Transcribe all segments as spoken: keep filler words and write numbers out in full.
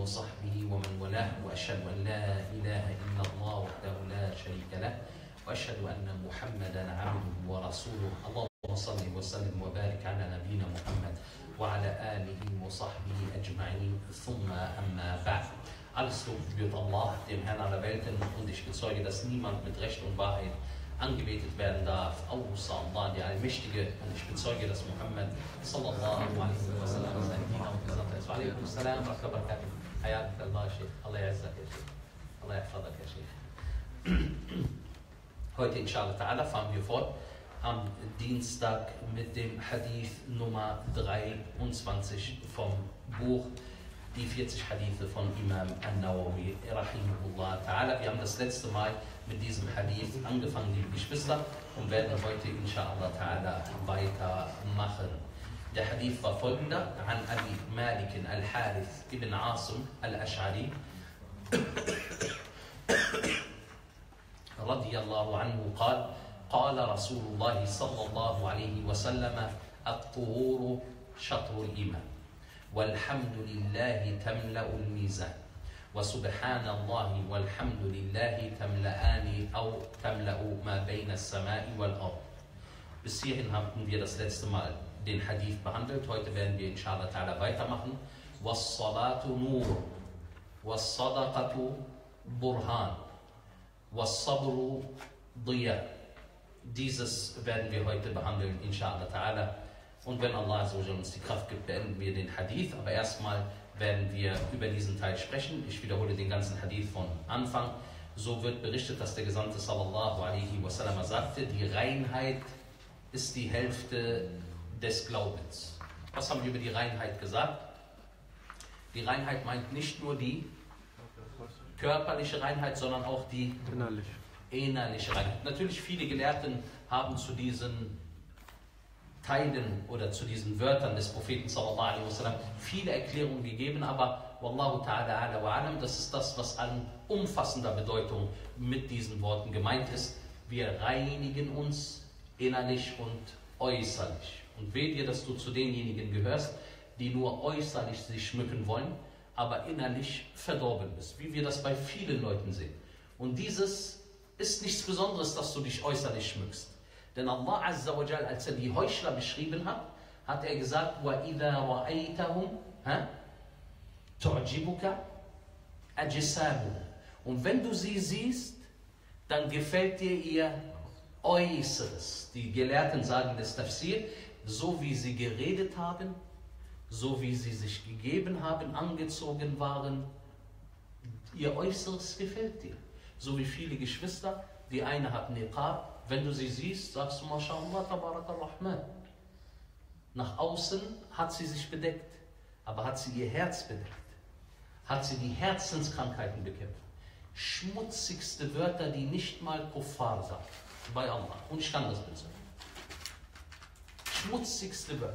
وصحبه ومن والاه وأشهد أن لا إله إلا الله وحده لا شريك له وأشهد أن محمدا عبده ورسوله اللهم صل وسلم وبارك على نبينا محمد وعلى آله وصحبه أجمعين ثم أما بعد. Alles Lob gebührt Allah, dem Herrn aller Welten, und ich bezeuge, dass niemand mit Recht und Wahrheit angebetet werden darf, außer Allah, der Allmächtige, und ich bezeuge, dass Muhammad sallallahu alaihi wa sallam sein Diener und Gesandter ist. Wa alaikum salam wa barakatuh. Hayat Allah, Sheikh. Allah yazzak, ya Sheikh. Allah yahfadak, ya Sheikh. Heute, inshallah ta'ala, fahren wir fort am Dienstag mit dem Hadith Nummer dreiundzwanzig vom Buch Die vierzig Hadithe von Imam An-Nawawi rahimahullah ta'ala. Wir haben das letzte Mal mit diesem Hadith angefangen, liebe Geschwister, und werden heute inshallah ta'ala weitermachen. Der Hadith war folgender: An Abi Malik al-Harith ibn Asim al-Ash'ari radiyallahu anhu قال قال رسول الله صلى الله عليه وسلم الطهور شطر الإيمان والحمد لله تملأ الميزان وسبحان الله والحمد لله تملأان أو تملأ ما بين السماء والأرض. Bis hierhin haben wir das letzte Mal den Hadith behandelt. Heute werden wir inshallah ta'ala weitermachen. وَالصَّلَاةُ نُورٌ وَالصَّدَقَةُ بُرْهَانٌ وَالصَّبْرُ ضِيَاءٌ. Dieses werden wir heute behandeln, inshallah ta'ala. Und wenn Allah so uns die Kraft gibt, beenden wir den Hadith. Aber erstmal werden wir über diesen Teil sprechen. Ich wiederhole den ganzen Hadith von Anfang. So wird berichtet, dass der Gesandte sallallahu alaihi wasallam sagte, die Reinheit ist die Hälfte des Glaubens. Was haben wir über die Reinheit gesagt? Die Reinheit meint nicht nur die körperliche Reinheit, sondern auch die innerliche. innerliche Reinheit. Natürlich, viele Gelehrten haben zu diesen Teilen oder zu diesen Wörtern des Propheten sallallahu alaihi wasallam viele Erklärungen gegeben, aber wallahu ta'ala ala wa alam, das ist das, was an umfassender Bedeutung mit diesen Worten gemeint ist. Wir reinigen uns innerlich und äußerlich. Und wehe dir, dass du zu denjenigen gehörst, die nur äußerlich sich schmücken wollen, aber innerlich verdorben bist, wie wir das bei vielen Leuten sehen. Und dieses ist nichts Besonderes, dass du dich äußerlich schmückst. Denn Allah Azza wa Jal, als er die Heuchler beschrieben hat, hat er gesagt, وَإِذَا رَأَيْتَهُمْ تُعْجِبُكَ أَجْسَامُهُمْ. Und wenn du sie siehst, dann gefällt dir ihr Äußeres. Die Gelehrten sagen des Tafsir, so wie sie geredet haben, so wie sie sich gegeben haben, angezogen waren, ihr Äußeres gefällt dir. So wie viele Geschwister, die eine hat Niqab, wenn du sie siehst, sagst du, MashaAllah, Tabarakalrahman. Nach außen hat sie sich bedeckt, aber hat sie ihr Herz bedeckt? Hat sie die Herzenskrankheiten bekämpft? Schmutzigste Wörter, die nicht mal Kuffar sagt, bei Allah. Und ich kann das bezeugen. Schmutzigste Wörter.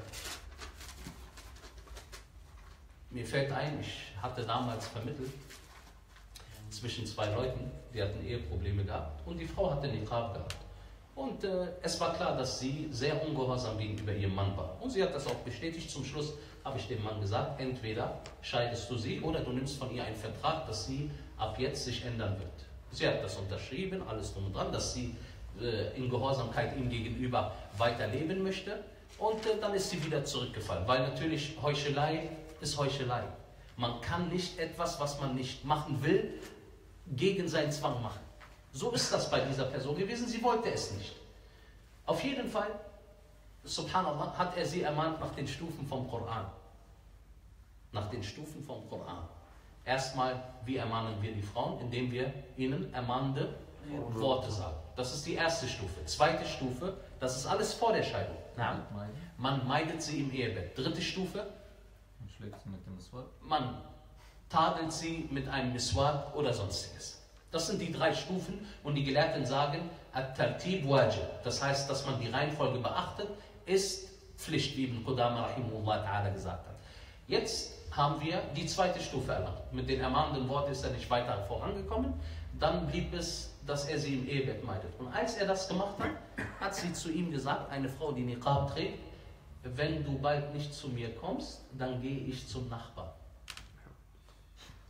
Mir fällt ein, ich hatte damals vermittelt zwischen zwei Leuten, die hatten Eheprobleme gehabt, und die Frau hatte Niqab gehabt. Und äh, es war klar, dass sie sehr ungehorsam gegenüber ihrem Mann war. Und sie hat das auch bestätigt. Zum Schluss habe ich dem Mann gesagt, entweder scheidest du sie oder du nimmst von ihr einen Vertrag, dass sie ab jetzt sich ändern wird. Sie hat das unterschrieben, alles drum und dran, dass sie äh, in Gehorsamkeit ihm gegenüber weiterleben möchte. Und äh, dann ist sie wieder zurückgefallen, weil natürlich Heuchelei ist Heuchelei. Man kann nicht etwas, was man nicht machen will, gegen seinen Zwang machen. So ist das bei dieser Person gewesen, sie wollte es nicht. Auf jeden Fall, subhanallah, hat er sie ermahnt nach den Stufen vom Koran. Nach den Stufen vom Koran. Erstmal, wie ermahnen wir die Frauen? Indem wir ihnen ermahnende Worte sagen. Das ist die erste Stufe. Zweite Stufe, das ist alles vor der Scheidung. Na, man meidet sie im Ehebett. Dritte Stufe, man schlägt sie mit dem Miswak. Man tadelt sie mit einem Miswak oder sonstiges. Das sind die drei Stufen, und die Gelehrten sagen, At-Tartib wajib. Das heißt, dass man die Reihenfolge beachtet, ist Pflicht, wie Ibn Qudama rahimahullah ta'ala gesagt hat. Jetzt haben wir die zweite Stufe erlangt. Mit den ermahnenden Worten ist er nicht weiter vorangekommen. Dann blieb es, dass er sie im Ehebett meidet. Und als er das gemacht hat, hat sie zu ihm gesagt, eine Frau, die Niqab trägt, wenn du bald nicht zu mir kommst, dann gehe ich zum Nachbarn.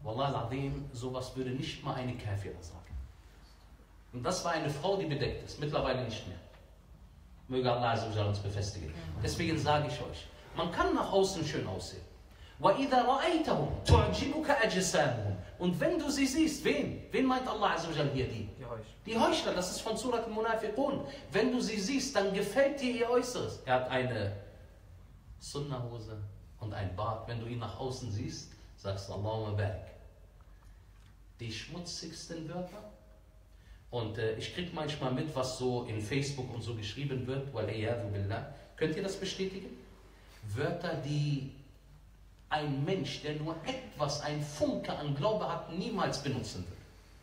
Wallah al-Azim, sowas würde nicht mal eine Kafira sagen. Und das war eine Frau, die bedeckt ist, mittlerweile nicht mehr. Möge Allah Azza wa Jalla uns befestigen. Deswegen sage ich euch, man kann nach außen schön aussehen. وَإِذَا رَأَيْتَهُمْ تُعْجِبُكَ أَجْسَامُهُم. Und wenn du sie siehst, wen? Wen meint Allah Azza wa Jalla hier? Die? Die Heuchler. Die Heuchler, das ist von Surat al-Munafiqun. Wenn du sie siehst, dann gefällt dir ihr Äußeres. Er hat eine Sunnahose und ein Bart. Wenn du ihn nach außen siehst, sagst du Allahumma barik. Die schmutzigsten Wörter. Und äh, ich kriege manchmal mit, was so in Facebook und so geschrieben wird. Wal'iyadu billah. Könnt ihr das bestätigen? Wörter, die ein Mensch, der nur etwas, ein Funke an Glaube hat, niemals benutzen wird.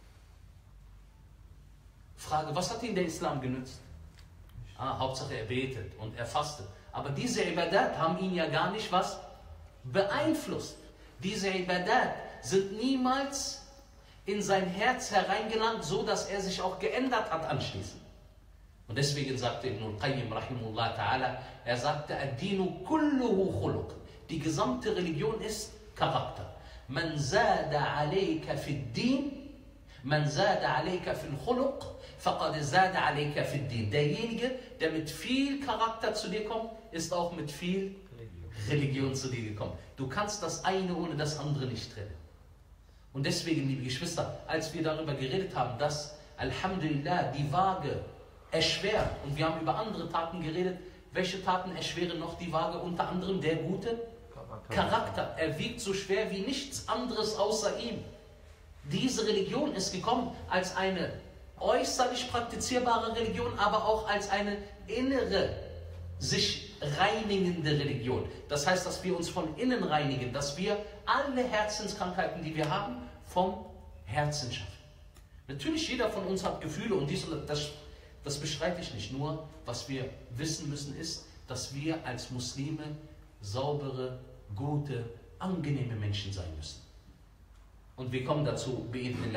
Frage, was hat ihm der Islam genützt? Ah, Hauptsache er betet und er fastet. Aber diese Ibadat haben ihn ja gar nicht was beeinflusst. Diese Ibadat sind niemals in sein Herz hereingelangt, so dass er sich auch geändert hat anschließend. Und deswegen sagte Ibn al-Qayyim rahimullah ta'ala, er sagte, ad-dinu kulluhu khuluq. Die gesamte Religion ist Charakter. Man zada alayka fi ad-din, man zada alayka fi al-khuluq, faqad zada alayka fi ad-din. Derjenige, der mit viel Charakter zu dir kommt, ist auch mit viel Religion zu dir gekommen. Du kannst das eine ohne das andere nicht trennen. Und deswegen, liebe Geschwister, als wir darüber geredet haben, dass Alhamdulillah die Waage erschwert, und wir haben über andere Taten geredet, welche Taten erschweren noch die Waage? Unter anderem der gute Charakter. Er wiegt so schwer wie nichts anderes außer ihm. Diese Religion ist gekommen als eine äußerlich praktizierbare Religion, aber auch als eine innere, sich reinigende Religion. Das heißt, dass wir uns von innen reinigen, dass wir alle Herzenskrankheiten, die wir haben, vom Herzen schaffen. Natürlich, jeder von uns hat Gefühle und dies und das, das bestreite ich nicht. Nur, was wir wissen müssen, ist, dass wir als Muslime saubere, gute, angenehme Menschen sein müssen. Und wir kommen dazu,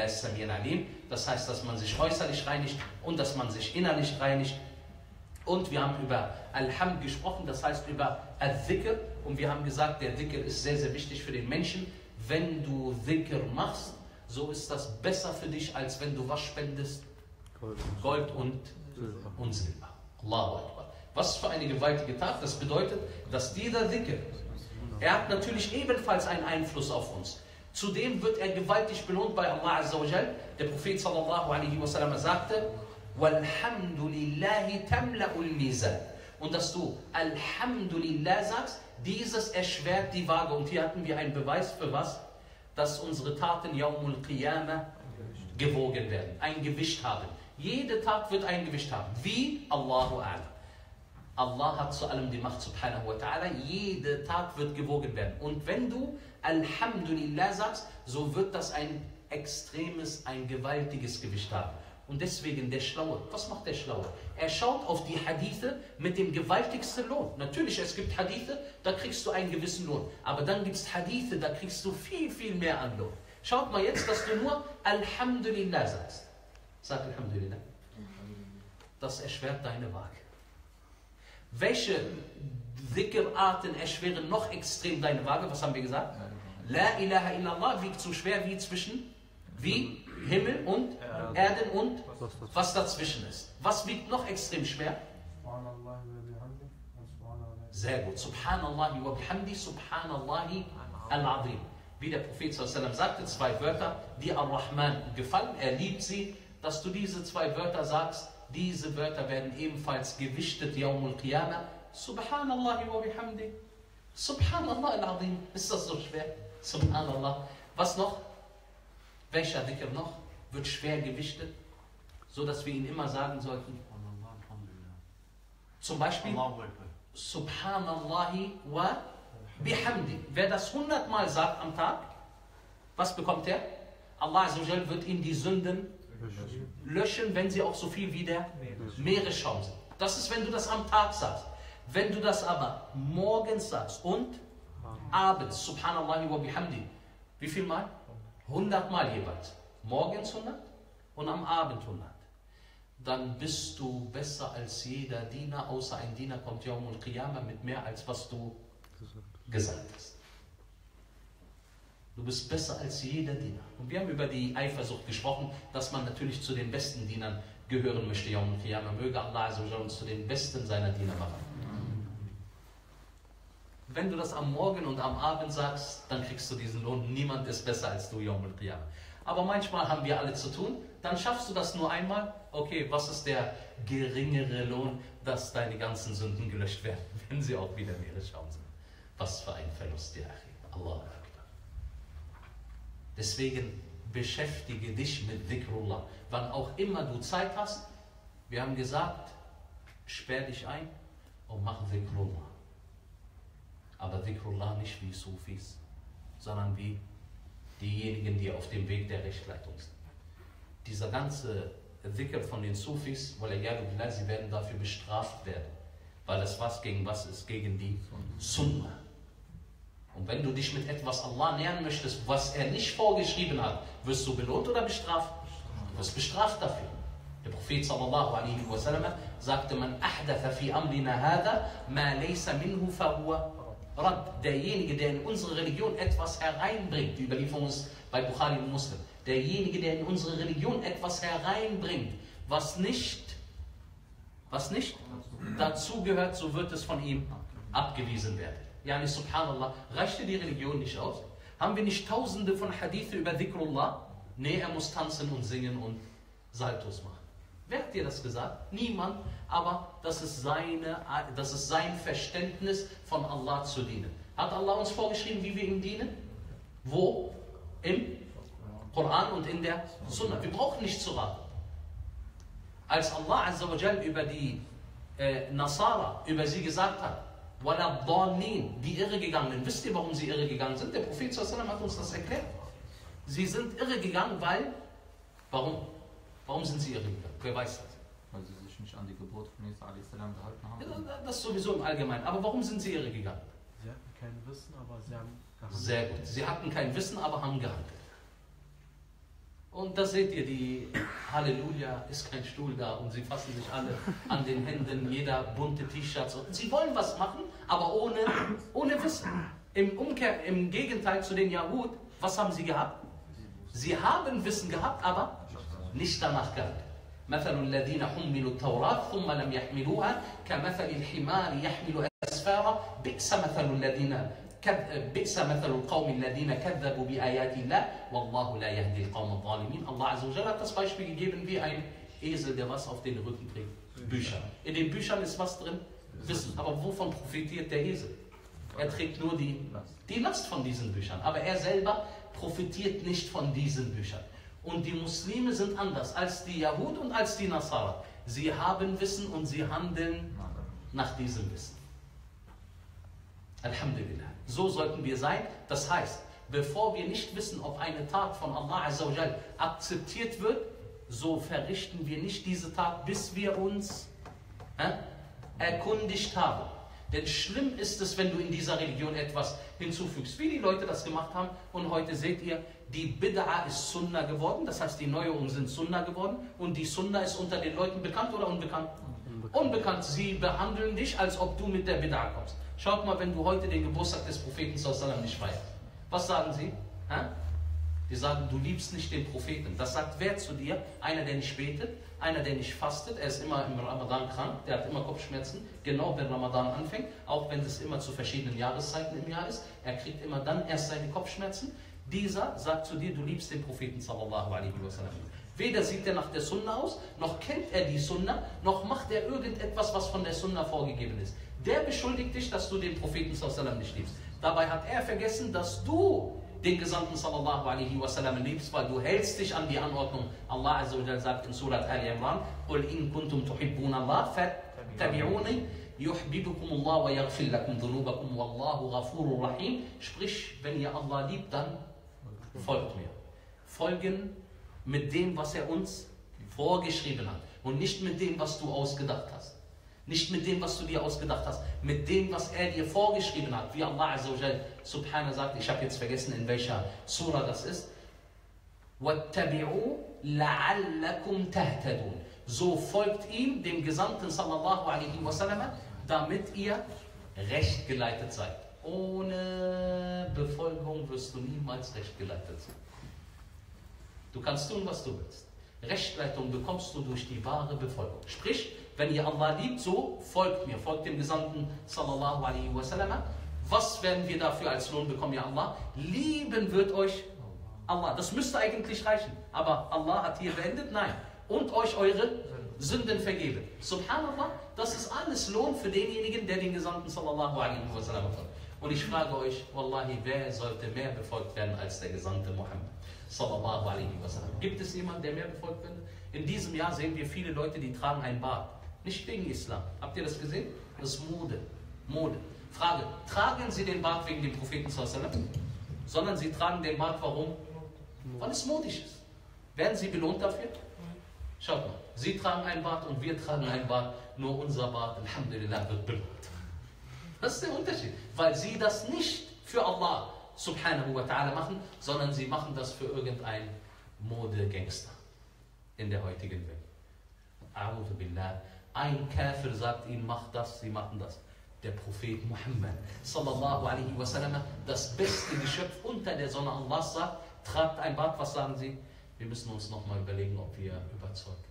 das heißt, dass man sich äußerlich reinigt und dass man sich innerlich reinigt. Und wir haben über Al-Hamd gesprochen, das heißt über Al-Dhikr. Und wir haben gesagt, der Dhikr ist sehr, sehr wichtig für den Menschen. Wenn du Dhikr machst, so ist das besser für dich, als wenn du was spendest? Gold und Silber. Und Silber. Allahu Akbar. Was für eine gewaltige Tat. Das bedeutet, dass dieser Dhikr, er hat natürlich ebenfalls einen Einfluss auf uns. Zudem wird er gewaltig belohnt bei Allah Azza wa Jal. Der Prophet sallallahu alaihi wasallam sagte, Walhamdulillahi tamla'ul mizan. Und dass du Alhamdulillah sagst, dieses erschwert die Waage. Und hier hatten wir einen Beweis für was? Dass unsere Taten Yawmul Qiyamah gewogen werden, ein Gewicht haben. Jede Tat wird ein Gewicht haben. Wie? Allahu A'lam. Allah hat zu allem die Macht, subhanahu wa ta'ala. Jede Tat wird gewogen werden. Und wenn du Alhamdulillah sagst, so wird das ein extremes, ein gewaltiges Gewicht haben. Und deswegen der Schlaue, was macht der Schlaue? Er schaut auf die Hadithe mit dem gewaltigsten Lohn. Natürlich, es gibt Hadithe, da kriegst du einen gewissen Lohn. Aber dann gibt es Hadithe, da kriegst du viel, viel mehr an Lohn. Schaut mal jetzt, dass du nur Alhamdulillah sagst. Sag Alhamdulillah. Das erschwert deine Waage. Welche Dhikr-Arten erschweren noch extrem deine Waage? Was haben wir gesagt? La ilaha illallah wiegt so schwer wie zwischen, wie Himmel und Erden und was dazwischen ist. Was wiegt noch extrem schwer? Sehr gut. Subhanallahi wa bihamdi, Subhanallahi al-Azim. Wie der Prophet sallallahu alaihi wasallam sagte, zwei Wörter, die Ar-Rahman gefallen, er liebt sie, dass du diese zwei Wörter sagst, diese Wörter werden ebenfalls gewichtet, Yawmul Qiyamah. Subhanallahi wa bihamdi, Subhanallah al-Azim. Ist das so schwer? Subhanallah. Was noch? Welcher Dhikr noch wird schwer gewichtet, so dass wir ihn immer sagen sollten? Zum Beispiel Subhanallahi wa bihamdi. Wer das hundertmal sagt am Tag, was bekommt er? Allah Azza wa Jal wird ihm die Sünden löschen, wenn sie auch so viel wie der Meeresschaum sind. Das ist, wenn du das am Tag sagst. Wenn du das aber morgens sagst und abends, Subhanallahi wa bihamdi, wie viel Mal? hundert Mal jeweils. Morgens hundert und am Abend hundert. Dann bist du besser als jeder Diener, außer ein Diener kommt Yawmul Qiyamah mit mehr als was du gesagt hast. Du bist besser als jeder Diener. Und wir haben über die Eifersucht gesprochen, dass man natürlich zu den besten Dienern gehören möchte. Ja, und man möge Allah uns zu den besten seiner Diener machen. Wenn du das am Morgen und am Abend sagst, dann kriegst du diesen Lohn. Niemand ist besser als du, Yawm al-Qiyamah. Aber manchmal haben wir alle zu tun, dann schaffst du das nur einmal. Okay, was ist der geringere Lohn, dass deine ganzen Sünden gelöscht werden, wenn sie auch wieder in ihre Schaum sind? Was für ein Verlust, der Achim. Allahu Akbar. Deswegen beschäftige dich mit Dhikrullah. Wann auch immer du Zeit hast, wir haben gesagt, sperr dich ein und mach Dhikrullah. Aber Dhikrullah nicht wie Sufis, sondern wie diejenigen, die auf dem Weg der Rechtleitung sind. Dieser ganze Dhikr von den Sufis, weil sie werden dafür bestraft werden, weil das was gegen was ist, gegen die Sunnah. Und wenn du dich mit etwas Allah nähern möchtest, was er nicht vorgeschrieben hat, wirst du belohnt oder bestraft? Du wirst bestraft dafür. Der Prophet sallallahu alaihi wasallam sagte, man ahdatha fi amrina hada ma laysa minhu fahuwa rad. Derjenige, der in unsere Religion etwas hereinbringt, die Überlieferung ist bei Bukhari und Muslim, derjenige, der in unsere Religion etwas hereinbringt, was nicht, was nicht dazu gehört, so wird es von ihm abgewiesen werden. Yani subhanallah, reicht dir die Religion nicht aus? Haben wir nicht tausende von Hadithe über Dhikrullah? Nee, er muss tanzen und singen und Saltos machen. Wer hat dir das gesagt? Niemand, aber das ist, seine, das ist sein Verständnis von Allah zu dienen. Hat Allah uns vorgeschrieben, wie wir ihm dienen? Wo? Im Koran und in der Sunna. Wir brauchen nicht zu raten. Als Allah Azza wa Jal über die äh, Nasara, über sie gesagt hat, die Irregegangenen. Wisst ihr, warum sie irregegangen sind? Der Prophet sallallahu alaihi wasallam hat uns das erklärt. Sie sind irregegangen, weil... Warum? Warum sind sie irregegangen? Wer weiß das? Weil sie sich nicht an die Gebot von Isa alaihi salam gehalten haben. Ja, das sowieso im Allgemeinen. Aber warum sind sie irregegangen? Sie hatten kein Wissen, aber sie haben gehandelt. Sehr gut. Sie hatten kein Wissen, aber haben gehandelt. Und da seht ihr, die Halleluja, ist kein Stuhl da und sie fassen sich alle an den Händen, jeder bunte T-Shirts. Und sie wollen was machen, aber ohne, ohne Wissen. Im, Umkehr, Im Gegenteil zu den Yahud, was haben sie gehabt? Sie haben Wissen gehabt, aber nicht danach gehandelt. مثل الذين حملوا التوراة ثم لم يحملوها كمثل الحمار يحمل أسفارا بئس مثل الذين بئس مثل القوم الذين كذبوا بآيات الله والله لا يهدي القوم الظالمين. Allah Azza wa Jalla hat das Beispiel gegeben wie ein Esel, der was auf den Rücken trägt. Bücher. In den Büchern ist was drin? Wissen. Aber wovon profitiert der Esel? Er trägt nur die, die Last von diesen Büchern. Aber er selber profitiert nicht von diesen Büchern. Und die Muslime sind anders als die Yahud und als die Nasara. Sie haben Wissen und sie handeln nach diesem Wissen. Alhamdulillah. So sollten wir sein. Das heißt, bevor wir nicht wissen, ob eine Tat von Allah Azza wa Jal akzeptiert wird, so verrichten wir nicht diese Tat, bis wir uns äh, erkundigt haben. Denn schlimm ist es, wenn du in dieser Religion etwas hinzufügst, wie die Leute das gemacht haben. Und heute seht ihr, die Bid'a ist Sunna geworden, das heißt die Neuerungen sind Sunna geworden. Und die Sunna ist unter den Leuten bekannt oder unbekannt? Unbekannt. Unbekannt. Sie behandeln dich, als ob du mit der Bid'a kommst. Schaut mal, wenn du heute den Geburtstag des Propheten sallallahu alaihi wasallam nicht feierst. Was sagen sie? Ha? Die sagen, du liebst nicht den Propheten. Das sagt wer zu dir? Einer, der nicht betet, einer, der nicht fastet. Er ist immer im Ramadan krank, der hat immer Kopfschmerzen. Genau, wenn Ramadan anfängt, auch wenn es immer zu verschiedenen Jahreszeiten im Jahr ist. Er kriegt immer dann erst seine Kopfschmerzen. Dieser sagt zu dir, du liebst den Propheten sallallahu alaihi wasallam. Weder sieht er nach der Sunna aus, noch kennt er die Sunna, noch macht er irgendetwas, was von der Sunna vorgegeben ist. Der beschuldigt dich, dass du den Propheten sallallahu alaihi wasallam nicht liebst. Dabei hat er vergessen, dass du den Gesandten sallallahu alaihi wasallam liebst, weil du hältst dich an die Anordnung. Allah Azza wa Jalla sagt in Surat Al-Imran, قُلْ إِن كُنْتُمْ تُحِبُّونَ اللَّهَ فَاتَّبِعُونِي يُحْبِبُكُمُ اللَّهُ وَيَغْفِرْ لَكُمْ ذُنُوبَكُمْ وَاللَّهُ غَفُورٌ رَحِيمٌ. Sprich, wenn ihr Allah liebt, dann folgt mir. Folgen mit dem, was er uns vorgeschrieben hat und nicht mit dem, was du ausgedacht hast. Nicht mit dem, was du dir ausgedacht hast, mit dem, was er dir vorgeschrieben hat. Wie Allah Azza wa Jal Subhanahu sagt, ich habe jetzt vergessen, in welcher Surah das ist. وَاتَّبِعُوا لَعَلَّكُمْ تَهْتَدُونَ. So folgt ihm, dem Gesandten sallallahu alaihi wasallam, damit ihr recht geleitet seid. Ohne Befolgung wirst wirst du niemals rechtgeleitet sein. Du kannst tun, was du willst. Rechtleitung bekommst du durch die wahre Befolgung. Sprich, wenn ihr Allah liebt, so folgt mir, folgt dem Gesandten sallallahu alaihi wasallam. Was werden wir dafür als Lohn bekommen, ja Allah? Lieben wird euch Allah. Das müsste eigentlich reichen. Aber Allah hat hier beendet, nein. Und euch eure Sünden vergeben. Subhanallah, das ist alles Lohn für denjenigen, der den Gesandten sallallahu alaihi wasallam folgt. Und ich frage euch, Wallahi, wer sollte mehr befolgt werden als der Gesandte Muhammad sallallahu alaihi wasallam? Gibt es jemanden, der mehr befolgt wird? In diesem Jahr sehen wir viele Leute, die tragen ein Bart. Nicht wegen Islam. Habt ihr das gesehen? Das ist Mode. Mode. Frage, tragen sie den Bart wegen dem Propheten sallallahu alaihi wasallam? Sondern sie tragen den Bart, warum? Weil es modisch ist. Werden sie belohnt dafür? Schaut mal, sie tragen ein Bart und wir tragen ein Bart, nur unser Bart, alhamdulillah, wird belohnt. Das ist der Unterschied, weil sie das nicht für Allah subhanahu wa ta'ala machen, sondern sie machen das für irgendeinen Modegangster in der heutigen Welt. A'udhu billah. Ein Kafir sagt ihnen, mach das, sie machen das. Der Prophet Muhammad sallallahu alaihi wasallam, das beste Geschöpf unter der Sonne Allahs, sagt, tragt ein Bart. Was sagen sie? Wir müssen uns nochmal überlegen, ob wir überzeugt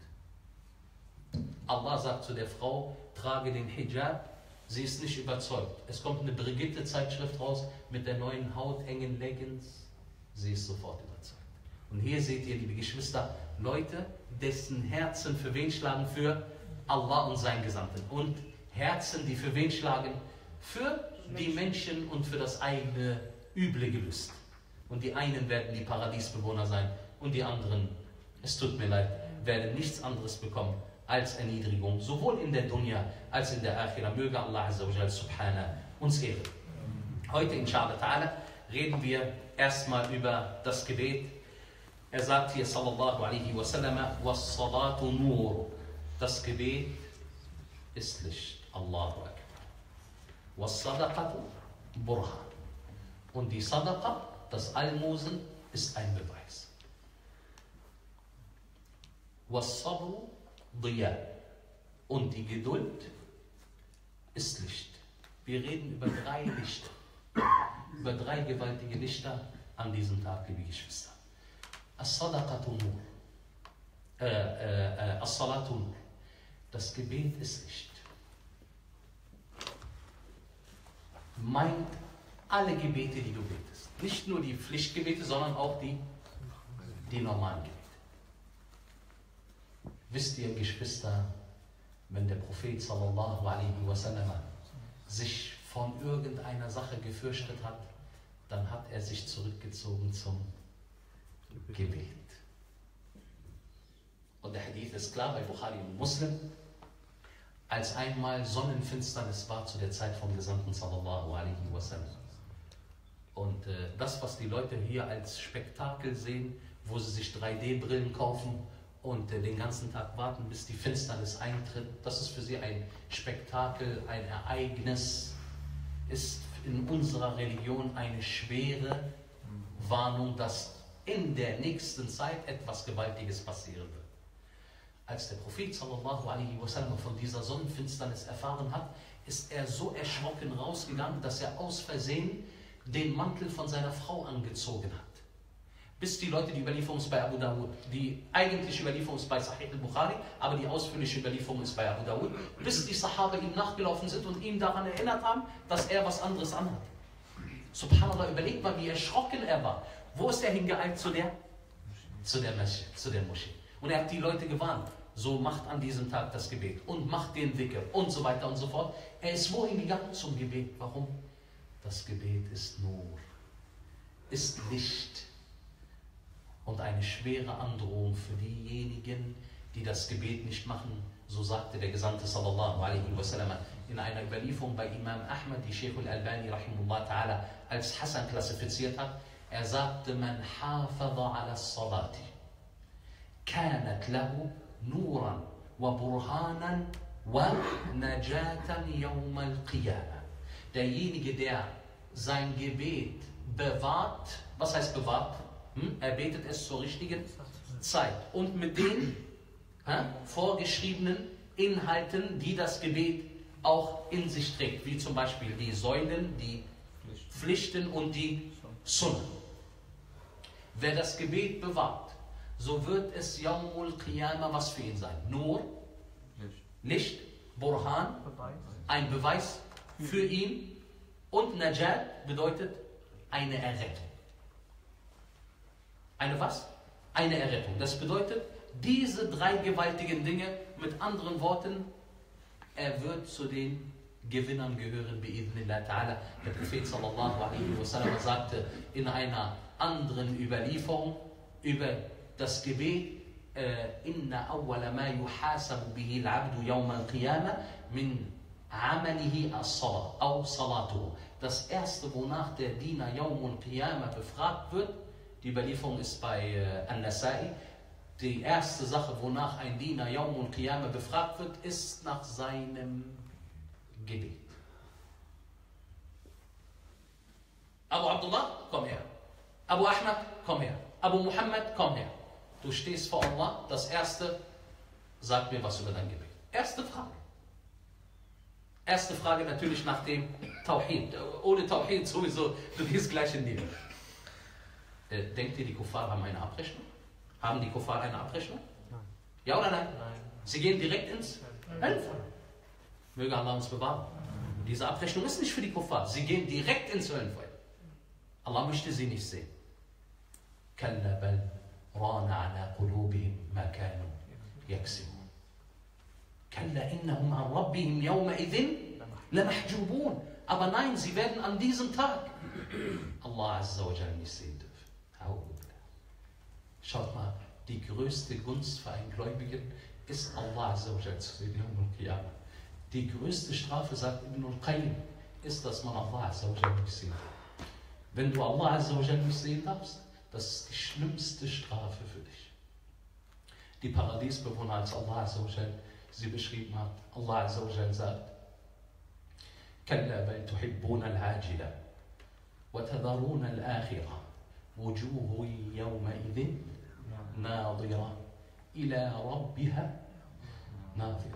sind. Allah sagt zu der Frau, trage den Hijab. Sie ist nicht überzeugt. Es kommt eine Brigitte-Zeitschrift raus mit der neuen hautengen Leggings. Sie ist sofort überzeugt. Und hier seht ihr, liebe Geschwister, Leute, dessen Herzen für wen schlagen? Für Allah und seinen Gesandten. Und Herzen, die für wen schlagen? Für die Menschen und für das eigene üble Gelüst. Und die einen werden die Paradiesbewohner sein und die anderen, es tut mir leid, werden nichts anderes bekommen als Erniedrigung, sowohl in der Dunya als in der Akhira. Möge Allah Azza wa Jal Subhanahu uns ehren. Heute, inshallah ta'ala, reden wir erstmal über das Gebet. Er sagt hier, sallallahu alaihi wasallam, was salatu nur. Das Gebet ist Licht. Allahu Akbar. Was sadaqatu burhan. Und die Sadaqa, das Almosen, ist ein Beweis. Was sabru diya. Und die Geduld ist Licht. Wir reden über drei Lichter. Über drei gewaltige Lichter an diesem Tag, liebe Geschwister. As-Sadaqatu nur. Äh, äh, äh, As-Salatu nur. Das Gebet ist Licht. Meint alle Gebete, die du betest. Nicht nur die Pflichtgebete, sondern auch die, die normalen Gebete. Wisst ihr, Geschwister, wenn der Prophet sallallahu alaihi wasallam sich von irgendeiner Sache gefürchtet hat, dann hat er sich zurückgezogen zum Gebet. Und der Hadith ist klar bei Bukhari und Muslim. Als einmal Sonnenfinsternis war zu der Zeit vom Gesandten sallallahu alaihi wasallam. Und äh, das, was die Leute hier als Spektakel sehen, wo sie sich drei D Brillen kaufen und äh, den ganzen Tag warten, bis die Finsternis eintritt, das ist für sie ein Spektakel, ein Ereignis, ist in unserer Religion eine schwere Warnung, dass in der nächsten Zeit etwas Gewaltiges passieren wird. Als der Prophet sallallahu alaihi wasallam von dieser Sonnenfinsternis erfahren hat, ist er so erschrocken rausgegangen, dass er aus Versehen den Mantel von seiner Frau angezogen hat. Bis die Leute, die Überlieferung ist bei Abu Dawud, die eigentliche Überlieferung ist bei Sahih al-Bukhari, aber die ausführliche Überlieferung ist bei Abu Dawud, bis die Sahaba ihm nachgelaufen sind und ihn daran erinnert haben, dass er was anderes anhat. Subhanallah, überlegt mal, wie erschrocken er war. Wo ist er hingeeilt? Zu der, zu der Moschee, zu der Moschee. Und er hat die Leute gewarnt, so macht an diesem Tag das Gebet und macht den Dhikr und so weiter und so fort. Er ist wohin gegangen? Zum Gebet. Warum? Das Gebet ist Nur, ist Licht und eine schwere Androhung für diejenigen, die das Gebet nicht machen. So sagte der Gesandte sallallahu alaihi wasallam in einer Überlieferung bei Imam Ahmad, die Sheikh al-Albani rahimahullah ta'ala als Hassan klassifiziert hat. Er sagte, man hafadha ala salati kanat lahu nuran wa burhanan wa najatan yawm al-qiyamah. Derjenige, der sein Gebet bewahrt, was heißt bewahrt? Hm? Er betet es zur richtigen Zeit und mit den äh, vorgeschriebenen Inhalten, die das Gebet auch in sich trägt, wie zum Beispiel die Säulen, die Pflichten und die Sunnah. Wer das Gebet bewahrt, so wird es Yawmul Qiyamah was für ihn sein. Nur, Licht. Licht, Burhan, Beweis. ein Beweis für ihn, und Najat bedeutet eine Errettung. Eine was? Eine Errettung. Das bedeutet, diese drei gewaltigen Dinge, mit anderen Worten, er wird zu den Gewinnern gehören, bi'idhnillah ta'ala. Der Prophet sallallahu alaihi wasallam sagte in einer anderen Überlieferung über das Gebet, inna awwala ma yuhasabu bihi al-'abdu yawm al-qiyamah min 'amalihi as-salah aw salatuhu. Das erste, wonach der Diener Yawm al-Qiyamah befragt wird, die Überlieferung ist bei äh, An-Nasa'i, die erste Sache, wonach ein Diener Yawm al-Qiyamah befragt wird, ist nach seinem Gebet. Abu Abdullah, komm her. Abu Ahmad, komm her. Abu Muhammad, komm her. Du stehst vor Allah, das erste, sag mir was über dein Gebet. Erste Frage. Erste Frage natürlich nach dem Tawhid. Ohne Tawhid sowieso, du gehst gleich in die Hölle. Äh, denkt ihr, die Kuffar haben eine Abrechnung? Haben die Kuffar eine Abrechnung? Nein. Ja oder nein? Nein. Sie gehen direkt ins Höllenfeuer. Möge Allah uns bewahren. Diese Abrechnung ist nicht für die Kuffar. Sie gehen direkt ins Höllenfeuer. Allah möchte sie nicht sehen. Kalla bal rana ala qulubihim ma kanu yaksibun. Kalla innahum an rabbihim yawma idhin lamahjubun. Aber nein, sie werden an diesem Tag Allah Azza wa Jalla nicht sehen dürfen. Schaut mal, die größte Gunst für einen Gläubigen ist Allah Azza wa Jalla zu sehen, Yawm al-Qiyamah. Die größte Strafe, sagt Ibn al-Qayyim, ist, dass man Allah Azza wa Jalla nicht sieht. Wenn du Allah Azza wa Jalla nicht sehen darfst, das ist die schlimmste Strafe für dich. Die Paradiesbewohner, als Allah Azza wa Jalla sie beschrieben hat, Allah Azza wa Jalla sagt, كلا بل تحبون العاجلة وتذرون الآخرة وجوه يومئذ ناظرة إلى ربها ناظرة.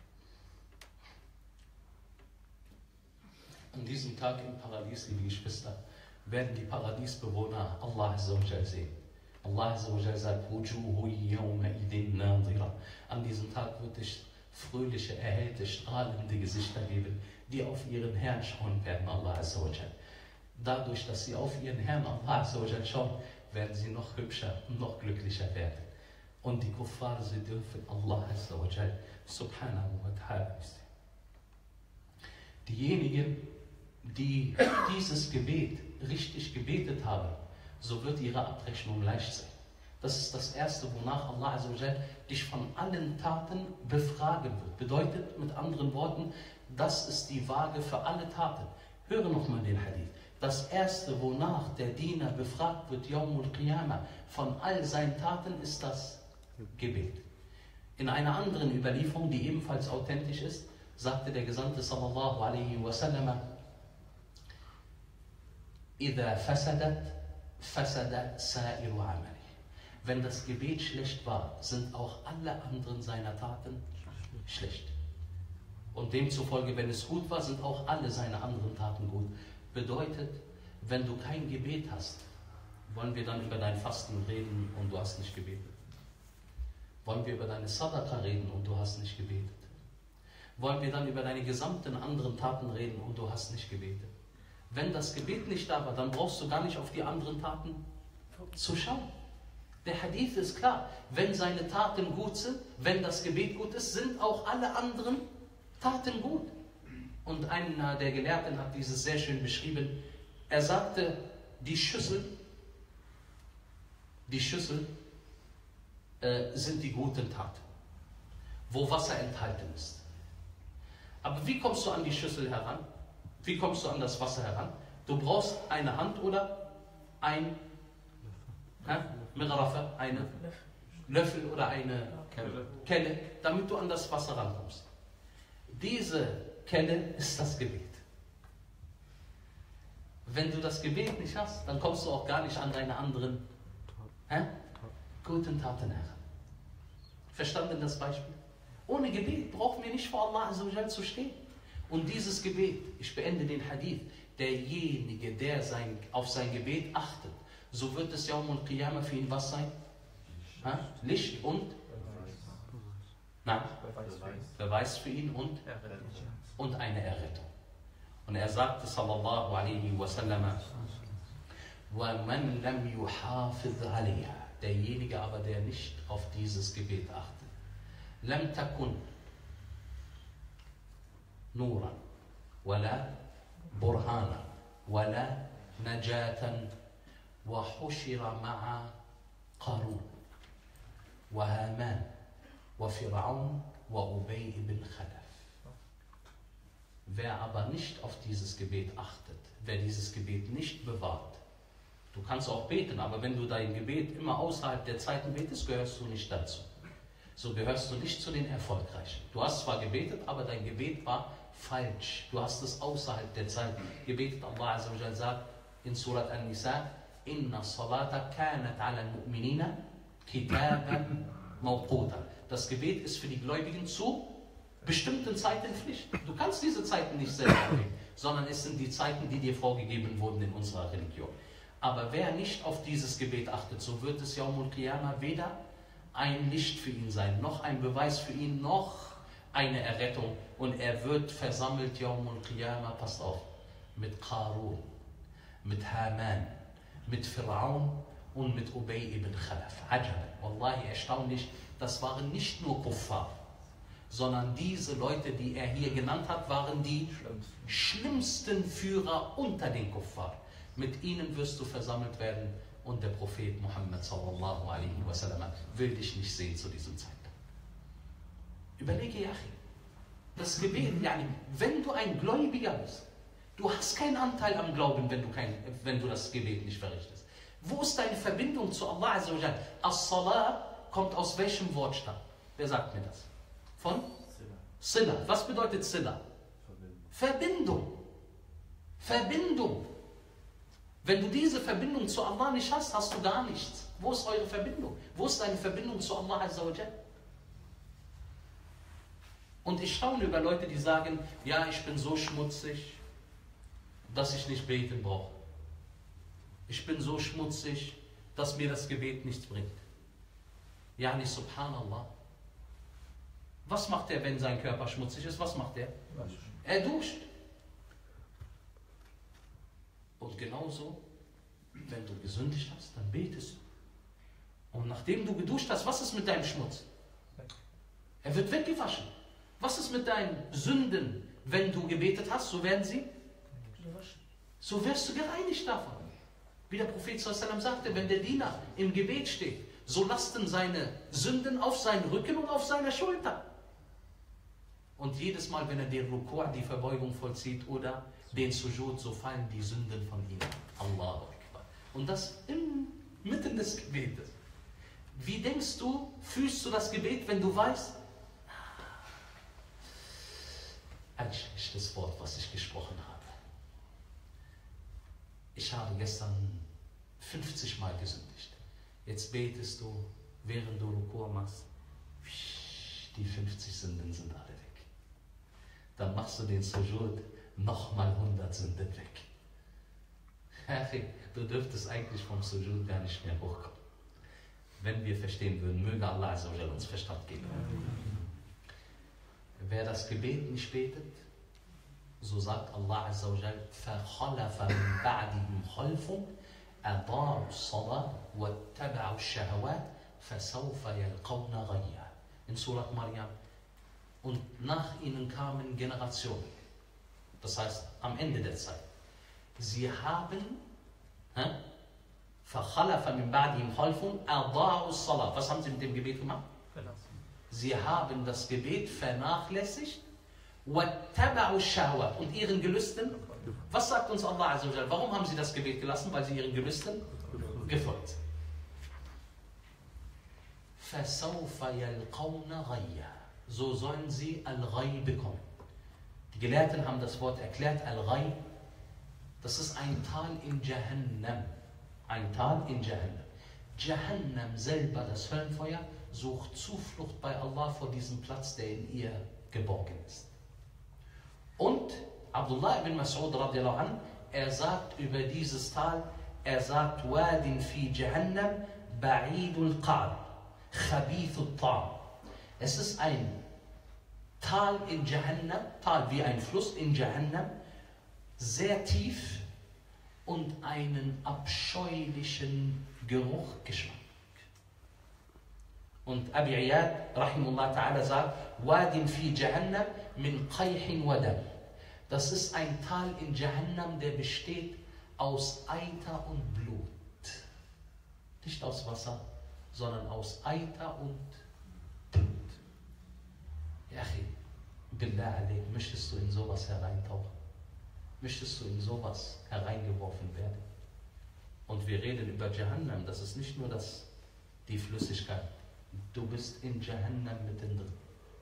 An diesem Tag im Paradies, liebe Geschwister, werden die Paradiesbewohner Allah Azza wa Jalla sehen. Allah Azza wa Jalla sagt, وجوه يومئذ ناظرة. An diesem Tag wird es fröhliche, erhellte, strahlende Gesichter geben, die auf ihren Herrn schauen werden, Allah Azza wa Jalla. Dadurch, dass sie auf ihren Herrn Allah Azza wa Jalla schauen, werden sie noch hübscher und noch glücklicher werden. Und die Kuffar, sie dürfen Allah Azza wa Jalla subhanahu wa ta'ala sehen. Diejenigen, die dieses Gebet richtig gebetet haben, so wird ihre Abrechnung leicht sein. Das ist das Erste, wonach Allah Azza wa Jalla dich von allen Taten befragen wird. Bedeutet mit anderen Worten, das ist die Waage für alle Taten. Höre nochmal den Hadith. Das Erste, wonach der Diener befragt wird, Yawm al-Qiyamah, von all seinen Taten, ist das Gebet. In einer anderen Überlieferung, die ebenfalls authentisch ist, sagte der Gesandte sallallahu alaihi wasallam, إِذَا فَسَدَتْ فَسَدَ سَائِرُ عَمَلِهِ. Wenn das Gebet schlecht war, sind auch alle anderen seiner Taten schlecht. Und demzufolge, wenn es gut war, sind auch alle seine anderen Taten gut. Bedeutet, wenn du kein Gebet hast, wollen wir dann über dein Fasten reden und du hast nicht gebetet? Wollen wir über deine Sadaqa reden und du hast nicht gebetet? Wollen wir dann über deine gesamten anderen Taten reden und du hast nicht gebetet? Wenn das Gebet nicht da war, dann brauchst du gar nicht auf die anderen Taten zu schauen. Der Hadith ist klar, wenn seine Taten gut sind, wenn das Gebet gut ist, sind auch alle anderen Taten gut. Und einer der Gelehrten hat dieses sehr schön beschrieben. Er sagte, die Schüssel, die Schüssel äh, sind die guten Taten, wo Wasser enthalten ist. Aber wie kommst du an die Schüssel heran? Wie kommst du an das Wasser heran? Du brauchst eine Hand oder ein Mirrafa, eine Löffel oder eine Kelle. Kelle, damit du an das Wasser rankommst. Diese Kelle ist das Gebet. Wenn du das Gebet nicht hast, dann kommst du auch gar nicht an deine anderen hä? guten Taten heran. Verstanden das Beispiel? Ohne Gebet brauchen wir nicht vor Allah Azza wa Jalla zu stehen. Und dieses Gebet, ich beende den Hadith, derjenige, der sein, auf sein Gebet achtet, so wird es Yawm al-Qiyamah für ihn was sein? Ha? Licht und? Nein, Beweis für ihn und? Und eine Errettung. Und er sagte, sallallahu alaihi wasallam, وَمَنْ لَمْ يُحَافِظْ عَلَيْهَا, derjenige aber, der nicht auf dieses Gebet achtet, لَمْ تَكُنْ نُورًا وَلَا بُرْهَانًا وَلَا نَجَاةً وَحُشِرَ مَعَ قَارُونَ وَهَامَانَ وَفِرْعَوْنَ وَأُبَيْ بِنْ خَلَفَ. Wer aber nicht auf dieses Gebet achtet, wer dieses Gebet nicht bewahrt, du kannst auch beten, aber wenn du dein Gebet immer außerhalb der Zeiten betest, gehörst du nicht dazu. So gehörst du nicht zu den Erfolgreichen. Du hast zwar gebetet, aber dein Gebet war falsch. Du hast es außerhalb der Zeiten gebetet. Allah Azza wa Jalla sagt in Surat An-Nisa, Inna salata kanat ala al-mu'minina kitaban mawquta. Das Gebet ist für die Gläubigen zu bestimmten Zeiten Pflicht. Du kannst diese Zeiten nicht selber beten, sondern es sind die Zeiten, die dir vorgegeben wurden in unserer Religion. Aber wer nicht auf dieses Gebet achtet, so wird es Yawm al-Qiyamah weder ein Licht für ihn sein, noch ein Beweis für ihn, noch eine Errettung. Und er wird versammelt Yawm al-Qiyamah, passt auf, mit Qarun, mit Haman, mit Fir'aun und mit Ubay ibn Khalaf. Ajab, wallahi erstaunlich, das waren nicht nur Kuffar, sondern diese Leute, die er hier genannt hat, waren die schlimmsten Führer unter den Kuffar. Mit ihnen wirst du versammelt werden und der Prophet Muhammad sallallahu alaihi wasallam will dich nicht sehen zu diesem Zeitpunkt. Überlege, Yachi, das Gebet, yani, wenn du ein Gläubiger bist, du hast keinen Anteil am Glauben, wenn du, kein, wenn du das Gebet nicht verrichtest. Wo ist deine Verbindung zu Allah Azza wa Jalla? As-Salah kommt aus welchem Wortstamm? Wer sagt mir das? Von? Sila. Was bedeutet Sila? Verbindung. Verbindung. Wenn du diese Verbindung zu Allah nicht hast, hast du gar nichts. Wo ist eure Verbindung? Wo ist deine Verbindung zu Allah Azza wa Jalla? Und ich staune über Leute, die sagen, ja, ich bin so schmutzig, dass ich nicht beten brauche. Ich bin so schmutzig, dass mir das Gebet nichts bringt. Ja, nicht subhanallah. Was macht er, wenn sein Körper schmutzig ist? Was macht er? Er duscht. Und genauso, wenn du gesündigt hast, dann betest du. Und nachdem du geduscht hast, was ist mit deinem Schmutz? Er wird weggewaschen. Was ist mit deinen Sünden, wenn du gebetet hast? So werden sie gewaschen. So wirst du gereinigt davon. Wie der Prophet sallallahu alaihi wasallam sagte, wenn der Diener im Gebet steht, so lasten seine Sünden auf seinen Rücken und auf seiner Schulter. Und jedes Mal, wenn er den Ruku', die Verbeugung vollzieht oder den Sujud, so fallen die Sünden von ihm. Allahu Akbar. Und das inmitten des Gebetes. Wie denkst du, fühlst du das Gebet, wenn du weißt, ein schlechtes Wort, was ich gesprochen habe. Ich habe gestern fünfzig Mal gesündigt. Jetzt betest du, während du Ruku' machst, die fünfzig Sünden sind alle weg. Dann machst du den Sujud, nochmal hundert Sünden weg. Du dürftest eigentlich vom Sujud gar nicht mehr hochkommen. Wenn wir verstehen würden, möge Allah Azza wa Jalla uns Verstand geben. Wer das Gebet nicht betet, so sagt Allah Azza wa Jalla, فَخَلَفَ مِنْ بَعْدِهِمْ خَلْفٌ أَضَاعُوا الصَّلَاةَ وَاتَّبَعُوا الشَّهَوَاتِ فَسَوْفَ يَلْقَوْنَ غَيًّا. In Surat Maryam. Und nach ihnen kamen Generationen. Das heißt, am Ende der Zeit. Sie haben, فَخَلَفَ مِنْ بَعْدِهِمْ خَلْفٌ أَضَاعُوا الصَّلَاةَ. Was haben sie mit dem Gebet gemacht? Sie haben das Gebet vernachlässigt وَاتَّبَعُوا الشَّهَوَاتِ und ihren Gelüsten. Was sagt uns Allah Azza wa Jalla? Warum haben sie das Gebet gelassen? Weil sie ihren Gelüsten gefolgt sind. فَسَوْفَ يَلْقَوْنَ غَيًّا. So sollen sie Al-Ghay bekommen. Die Gelehrten haben das Wort erklärt, Al-Ghay, das ist ein Tal in Jahannam. Ein Tal in Jahannam. Jahannam selber, das Höllenfeuer, sucht Zuflucht bei Allah vor diesem Platz, der in ihr geborgen ist. Und Abdullah ibn Mas'ud radiallahu an, er sagt über dieses Tal, er sagt, Wadin fi Jahannam ba'idul qa'r, khabithul ta'am. Es ist ein Tal in Jahannam, Tal wie ein Fluss in Jahannam, sehr tief und einen abscheulichen Geruchgeschmack. Und Abi Iyad, rahimullah ta'ala, sagt, Wadin fi Jahannam min qayhin wa dam. Das ist ein Tal in Jahannam, der besteht aus Eiter und Blut. Nicht aus Wasser, sondern aus Eiter und Blut. Ja, Billah alayk, möchtest du in sowas hereintauchen? Möchtest du in sowas hereingeworfen werden? Und wir reden über Jahannam, das ist nicht nur das, die Flüssigkeit. Du bist in Jahannam mittendrin.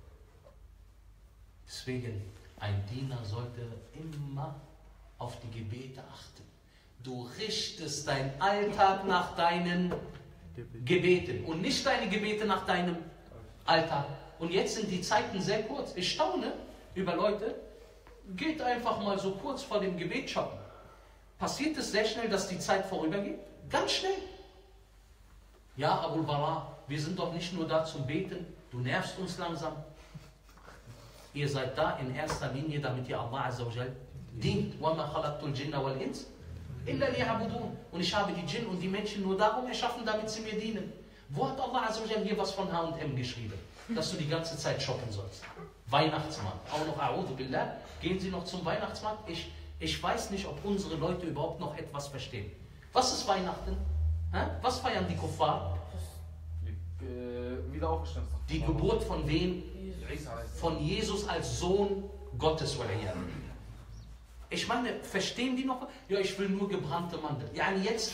Deswegen, ein Diener sollte immer auf die Gebete achten. Du richtest deinen Alltag nach deinen Gebeten und nicht deine Gebete nach deinem Alltag. Und jetzt sind die Zeiten sehr kurz. Ich staune über Leute, geht einfach mal so kurz vor dem Gebet shoppen. Passiert es sehr schnell, dass die Zeit vorübergeht? Ganz schnell. Ja, Abul Bara, wir sind doch nicht nur da zum Beten, du nervst uns langsam. Ihr seid da in erster Linie, damit ihr Allah Azza wa Jal dient. وَمَا خَلَقْتُ الْجِنَّ وَالْإِنسَ إِلَّا لِيَعْبُدُونَ. Und ich habe die Djinn und die Menschen nur darum erschaffen, damit sie mir dienen. Wo hat Allah Azza wa Jal hier was von H und M geschrieben? Dass du die ganze Zeit shoppen sollst. Weihnachtsmarkt. Auch noch, A'udhu Billah, gehen Sie noch zum Weihnachtsmarkt? Ich, ich weiß nicht, ob unsere Leute überhaupt noch etwas verstehen. Was ist Weihnachten? Hä? Was feiern die Kuffar? Äh, Wiederauferstehung. Die Geburt von wem? Von Jesus als Sohn Gottes. Ich meine, verstehen die noch? Ja, ich will nur gebrannte Mandeln. Ja, und jetzt,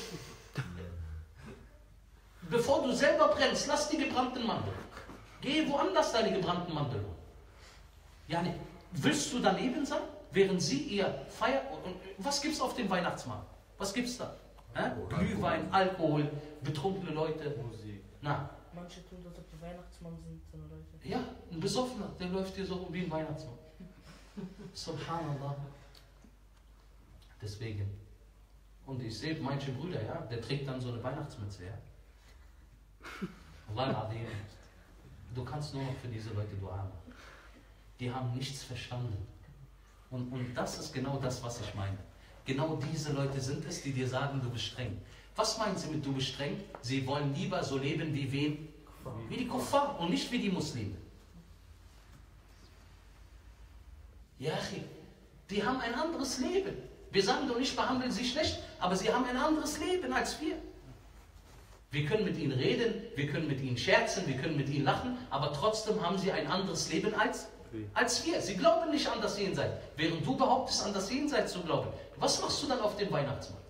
bevor du selber brennst, lass die gebrannten Mandeln. Geh woanders deine gebrannten Mandeln. Ja, ne, willst du daneben sein, während sie ihr feiern? Und was gibt's auf dem Weihnachtsmarkt? Was gibt's da? Hä? Glühwein, Alkohol, betrunkene Leute. Musik. Na. Manche tun das, ob die Weihnachtsmann sind, so eine Leute. Ja, ein Besoffener, der läuft hier so rum wie ein Weihnachtsmann. Subhanallah. Deswegen. Und ich sehe manche Brüder, ja, der trägt dann so eine Weihnachtsmütze, ja. Allah al-Azim. Du kannst nur noch für diese Leute Dua machen. Die haben nichts verstanden. Und, und das ist genau das, was ich meine. Genau diese Leute sind es, die dir sagen, du bist streng. Was meinen sie mit du bist streng? Sie wollen lieber so leben wie wen? Wie die Kuffar und nicht wie die Muslime. Ja, die haben ein anderes Leben. Wir sagen doch nicht, behandeln sie schlecht, aber sie haben ein anderes Leben als wir. Wir können mit ihnen reden, wir können mit ihnen scherzen, wir können mit ihnen lachen, aber trotzdem haben sie ein anderes Leben als, als wir. Sie glauben nicht an das Jenseits, während du behauptest, an das Jenseits zu glauben. Was machst du dann auf dem Weihnachtsmarkt?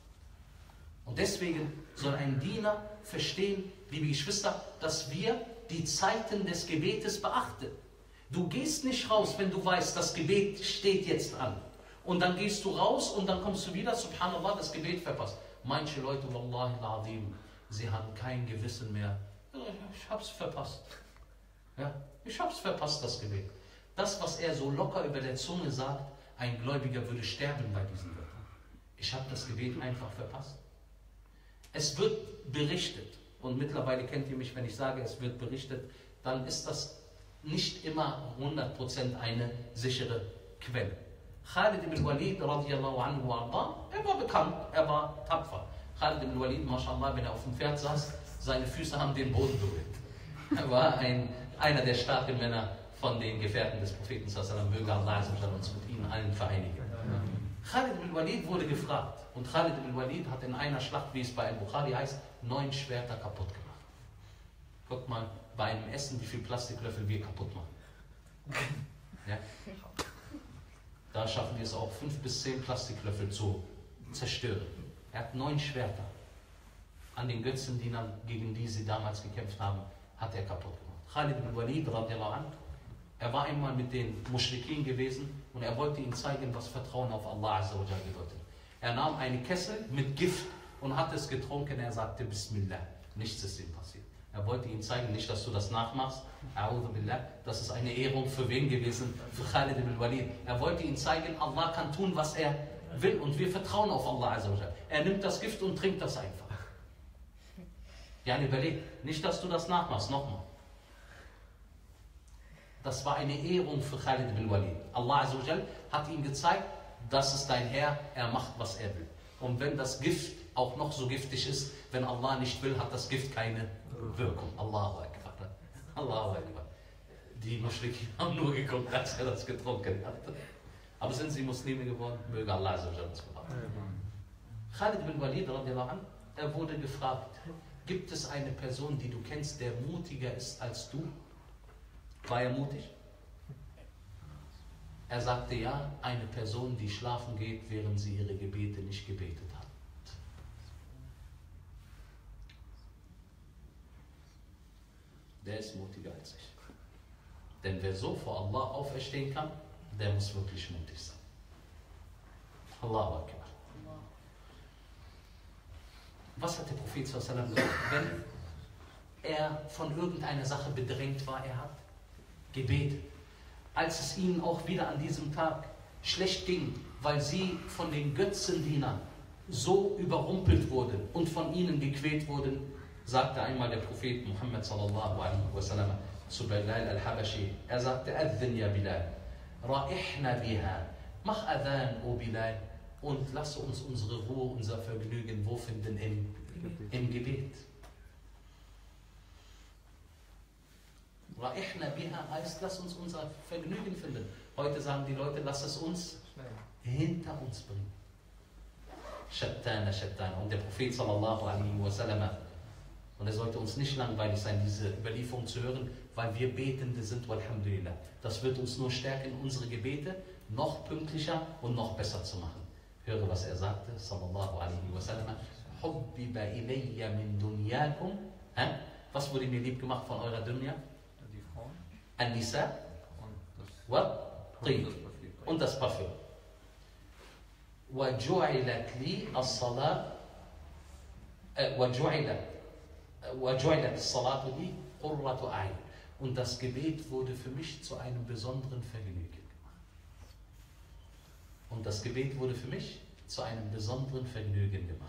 Und deswegen soll ein Diener verstehen, liebe Geschwister, dass wir die Zeiten des Gebetes beachten. Du gehst nicht raus, wenn du weißt, das Gebet steht jetzt an. Und dann gehst du raus und dann kommst du wieder, subhanallah, das Gebet verpasst. Manche Leute, wallahi al-azim, sie haben kein Gewissen mehr. Ich hab's verpasst. Ja, ich hab's verpasst, das Gebet. Das, was er so locker über der Zunge sagt, ein Gläubiger würde sterben bei diesen Wörtern. Ich habe das Gebet einfach verpasst. Es wird berichtet, und mittlerweile kennt ihr mich, wenn ich sage, es wird berichtet, dann ist das nicht immer hundert Prozent eine sichere Quelle. Khalid ibn Walid, radiyallahu anhu wa, er war bekannt, er war tapfer. Khalid ibn Walid, mashallah, wenn er auf dem Pferd saß, seine Füße haben den Boden berührt. Er war ein, einer der starken Männer von den Gefährten des Propheten, möge Allah uns mit ihnen allen vereinigen. Khalid ibn Walid wurde gefragt, und Khalid ibn Walid hat in einer Schlacht, wie es bei Al-Bukhari heißt, neun Schwerter kaputt gemacht. Guckt mal, bei einem Essen, wie viel Plastiklöffel wir kaputt machen. Ja? Da schaffen wir es auch, fünf bis zehn Plastiklöffel zu zerstören. Er hat neun Schwerter an den Götzendienern, gegen die sie damals gekämpft haben, hat er kaputt gemacht. Khalid ibn Walid, radiallahu anhu, er war einmal mit den Muschrikin gewesen und er wollte ihnen zeigen, was Vertrauen auf Allah Azza wa Jal bedeutet. Er nahm eine Kessel mit Gift und hat es getrunken. Er sagte Bismillah. Nichts ist ihm passiert. Er wollte ihnen zeigen, nicht, dass du das nachmachst. A'udhu Billah. Das ist eine Ehrung für wen gewesen? Für Khalid ibn Walid. Er wollte ihnen zeigen, Allah kann tun, was er will und wir vertrauen auf Allah Azza wa Jal. Er nimmt das Gift und trinkt das einfach. Ja, überleg, nicht, dass du das nachmachst, nochmal. Das war eine Ehrung für Khalid bin Walid. Allah Azza wa Jal hat ihm gezeigt, das ist dein Herr, er macht, was er will. Und wenn das Gift auch noch so giftig ist, wenn Allah nicht will, hat das Gift keine Wirkung. Allahu Akbar. Allahu Akbar. Die Muschrikin haben nur geguckt, dass er das getrunken hat. Aber sind sie Muslime geworden? Möge Allah Azza wa Jal uns bewahren. Khalid bin Walid, radiallahu anh, er wurde gefragt, gibt es eine Person, die du kennst, der mutiger ist als du? War er mutig? Er sagte ja, eine Person, die schlafen geht, während sie ihre Gebete nicht gebetet hat. Der ist mutiger als ich. Denn wer so vor Allah auferstehen kann, der muss wirklich mutig sein. Allahu Akbar. Was hat der Prophet sallallahu alaihi wasallam gesagt, wenn er von irgendeiner Sache bedrängt war? Er hat gebetet. Als es ihnen auch wieder an diesem Tag schlecht ging, weil sie von den Götzendienern so überrumpelt wurden und von ihnen gequält wurden, sagte einmal der Prophet Muhammad sallallahu alaihi wasallam zu Bilal al-Habashi, er sagte, Adhin ya Bilal, ra'ihna biha, mach Adhan, o Bilal, und lasse uns unsere Ruhe, unser Vergnügen, wo finden? Im, im Gebet. Ra'ihna biha heißt, lass uns unser Vergnügen finden. Heute sagen die Leute, lass es uns hinter uns bringen. Shattana, Shattana. Und der Prophet sallallahu alaihi wasallam, und es sollte uns nicht langweilig sein, diese Überlieferung zu hören, weil wir Betende sind, walhamdulillah. Das wird uns nur stärken, unsere Gebete noch pünktlicher und noch besser zu machen. Höre, was er sagte, sallallahu alaihi wasallam. Hubbiba ilayya min dunyakum. Was wurde mir lieb gemacht von eurer Dunya? Die Frauen. An-Nisa. Und das, und das Parfüm. وَجُعِلَتْ لِي الصَّلَاةُ وَجُعِلَتْ وَجُعِلَتْ الصَّلَاةُ لِي قُرَّةُ أَعْيُنٍ. Und das Gebet wurde für mich zu einem besonderen Vergnügen gemacht. Und das Gebet wurde für mich zu einem besonderen Vergnügen gemacht.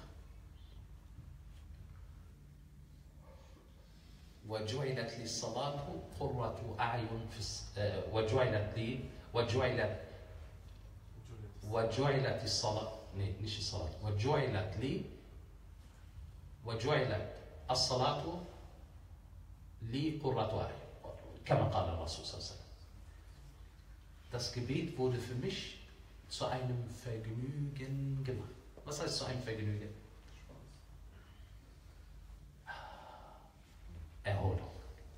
وَجُعِلَتْ لِي الصَّلَاةُ قُرَّةُ أَعْيُنٍ وَجُعِلَتْ لِي وَجُعِلَتْ وجعلت الصلاة مش الصلاة وجعلت لي وجعلت الصلاة لي قرة أعين كما قال الرسول صلى الله عليه وسلم. Das Gebet wurde für mich zu einem Vergnügen gemacht. Was heißt zu einem Vergnügen? Erholung.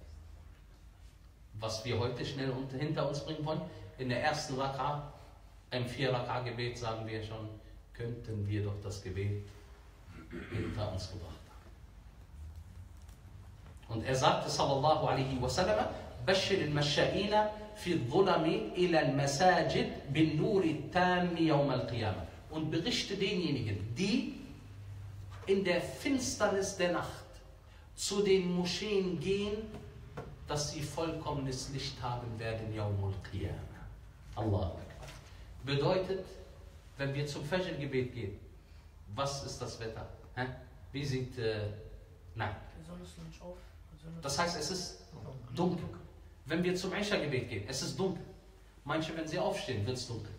Was wir heute schnell hinter uns bringen wollen, in der ersten Raka'a, im Vier-Raka'a-Gebet sagen wir schon, könnten wir doch das Gebet hinter uns gebracht haben. Und er sagte, sallallahu alaihi wasallam, Bashir al-Masha'ina fi dhulami ila al-Masajid bin Nuri Tammi yawm al-Qiyamah. Und berichte denjenigen, die in der Finsternis der Nacht zu den Moscheen gehen, dass sie vollkommenes Licht haben werden, yawm al-Qiyamah. Allah. Bedeutet, wenn wir zum Fajr-Gebet gehen, was ist das Wetter? Hä? Wie sieht, äh, nein. Die Sonne ist noch nicht auf. Das heißt, es ist dunkel. Wenn wir zum Isha-Gebet gehen, es ist dunkel. Manche, wenn sie aufstehen, wird es dunkel.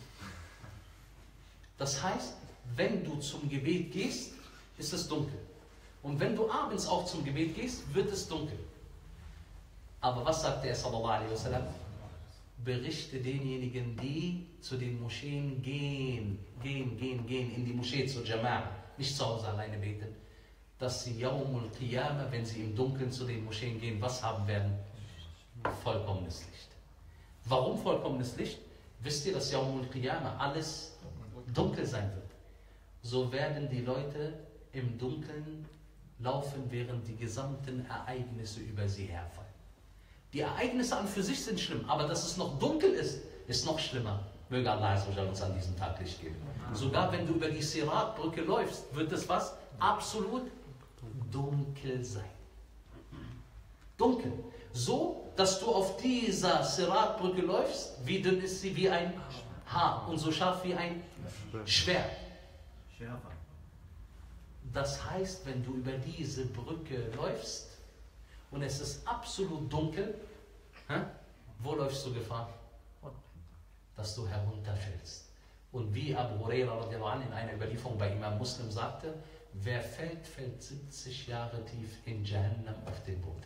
Das heißt, wenn du zum Gebet gehst, ist es dunkel. Und wenn du abends auch zum Gebet gehst, wird es dunkel. Aber was sagt er, sallallahu alaihi wasallam? Berichte denjenigen, die zu den Moscheen gehen, gehen, gehen, gehen, in die Moschee zur Jama'a, nicht zu Hause alleine beten, dass sie Yawmul Qiyamah, wenn sie im Dunkeln zu den Moscheen gehen, was haben werden? Vollkommenes Licht. Warum vollkommenes Licht? Wisst ihr, dass Yawmul Qiyamah alles dunkel sein wird? So werden die Leute im Dunkeln laufen, während die gesamten Ereignisse über sie herfallen. Die Ereignisse an für sich sind schlimm, aber dass es noch dunkel ist, ist noch schlimmer. Möge Allah uns an diesem Tag Licht geben. Sogar wenn du über die Sirat-Brücke läufst, wird es was? Absolut dunkel sein. Dunkel. So, dass du auf dieser Sirat-Brücke läufst, wie dünn ist sie? Wie ein Haar und so scharf wie ein Schwert. Schärfer. Das heißt, wenn du über diese Brücke läufst und es ist absolut dunkel, hä? Wo läufst du Gefahr? Dass du herunterfällst. Und wie Abu Huraira radiallahu anhu in einer Überlieferung bei Imam Muslim sagte, wer fällt, fällt siebzig Jahre tief in Jahannam auf den Boden.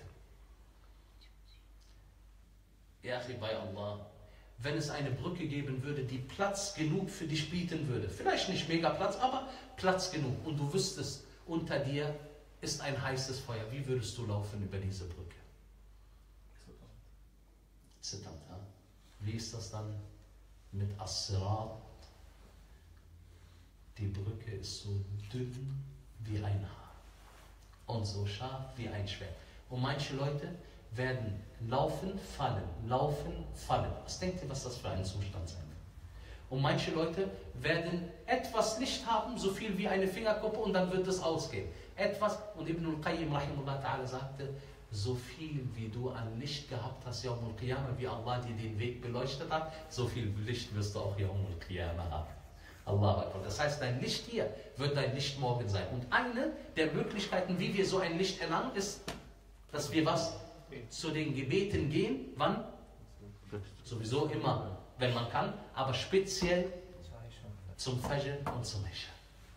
Ja, bei Allah, wenn es eine Brücke geben würde, die Platz genug für dich bieten würde, vielleicht nicht mega Platz, aber Platz genug, und du wüsstest, unter dir ist ein heißes Feuer, wie würdest du laufen über diese Brücke? Zitternd, ja? Wie ist das dann mit As-Sirat? Die Brücke ist so dünn wie ein Haar und so scharf wie ein Schwert. Und manche Leute werden laufen, fallen, laufen, fallen. Was denkt ihr, was das für ein Zustand sein wird? Und manche Leute werden etwas Licht haben, so viel wie eine Fingerkuppe, und dann wird es ausgehen. Etwas, und Ibn al-Qayyim rahimahullah ta'ala sagte, so viel wie du an Licht gehabt hast, Yawm al-Qiyamah, wie Allah dir den Weg beleuchtet hat, so viel Licht wirst du auch Yawm al-Qiyamah haben. Allah Akbar. Das heißt, dein Licht hier wird dein Licht morgen sein. Und eine der Möglichkeiten, wie wir so ein Licht erlangen, ist, dass wir was? Zu den Gebeten gehen. Wann? Sowieso immer, wenn man kann, aber speziell zum Fajr und zum Isha.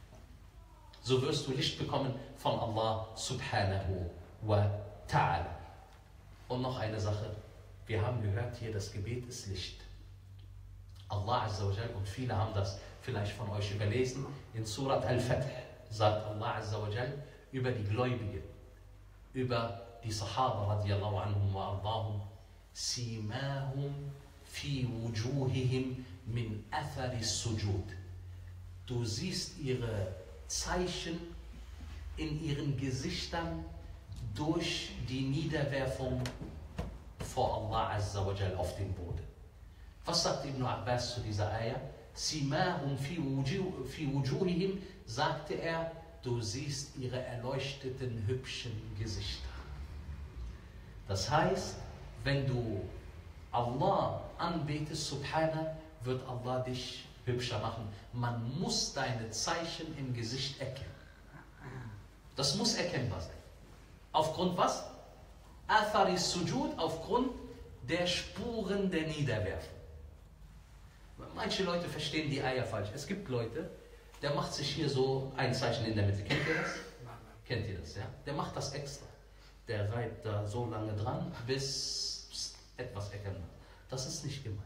So wirst du Licht bekommen von Allah subhanahu wa ta'ala. Und noch eine Sache, wir haben gehört hier, das Gebet ist Licht. Allah Azza wa Jal, und viele haben das vielleicht von euch überlesen, in Surat Al-Fath sagt Allah Azza wa Jal über die Gläubigen, über die Sahaba radiallahu anhum wa ardahum, simahum fi wujuhihim min athari sujud. Du siehst ihre Zeichen in ihren Gesichtern durch die Niederwerfung vor Allah Azza wa Jal auf den Boden. Was sagt Ibn Abbas zu dieser Ayah? Simahum fi wujuhihim, sagte er, du siehst ihre erleuchteten, hübschen Gesichter. Das heißt, wenn du Allah anbetest, subhana, wird Allah dich hübscher machen. Man muss deine Zeichen im Gesicht erkennen. Das muss erkennbar sein. Aufgrund was? Athari Sujud, aufgrund der Spuren der Niederwerfung. Manche Leute verstehen die Eier falsch. Es gibt Leute, der macht sich hier so ein Zeichen in der Mitte. Kennt ihr das? Kennt ihr das, ja? Der macht das extra. Der reibt da so lange dran, bis etwas erkennen wird. Das ist nicht gemeint.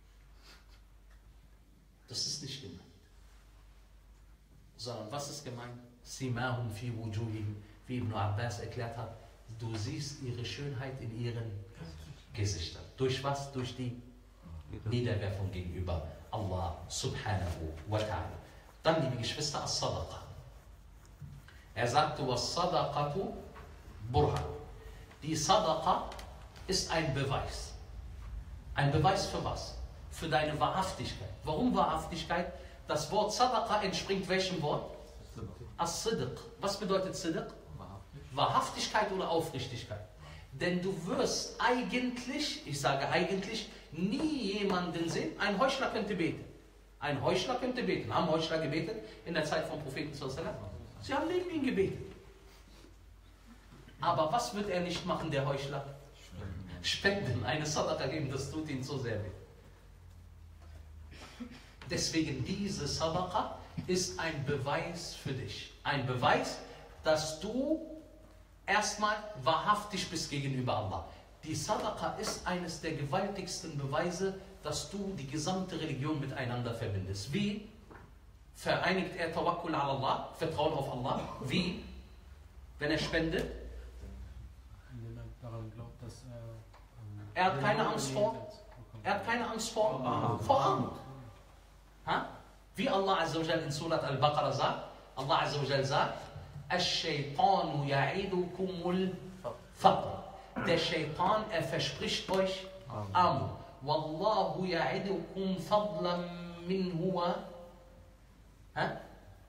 Das ist nicht gemeint. Sondern was ist gemeint? Simahum fi wujuhihim, wie Ibn Abbas erklärt hat, du siehst ihre Schönheit in ihren Gesichtern. Durch was? Durch die Niederwerfung gegenüber Allah subhanahu wa ta'ala. Dann, liebe Geschwister, as-Sadaqa. Er sagte, was-Sadaqatu burhan. Die Sadaqa ist ein Beweis. Ein Beweis für was? Für deine Wahrhaftigkeit. Warum Wahrhaftigkeit? Das Wort Sadaqa entspringt welchem Wort? As-Sidq. Was bedeutet Sidq? Wahrhaftigkeit oder Aufrichtigkeit. Denn du wirst eigentlich, ich sage eigentlich, nie jemanden sehen. Ein Heuchler könnte beten. Ein Heuchler könnte beten. Haben Heuchler gebetet in der Zeit vom Propheten sallallahu alaihi wasallam? Sie haben neben ihn gebetet. Aber was wird er nicht machen, der Heuchler? Spenden, eine Sadaqa geben, das tut ihn so sehr weh. Deswegen diese Sadaqa ist ein Beweis für dich. Ein Beweis, dass du erstmal wahrhaftig bist gegenüber Allah. Die Sadaqa ist eines der gewaltigsten Beweise, dass du die gesamte Religion miteinander verbindest. Wie vereinigt er Tawakkul ala Allah, Vertrauen auf Allah? Wie? Wenn er spendet? Indem er daran glaubt, dass er... Ähm, Er hat keine Angst vor? Er hat keine Angst vor Armut. Vor Armut. Ha? Wie Allah Azza wa Jal in Surat Al-Baqarah sagt, Allah Azza wa Jal sagt, Ash-Shaytanu ya'idukumul Faqr. Der Shaitan, er verspricht euch Armut. Wallahu ya'idukum fadlan minhu wa... Ha?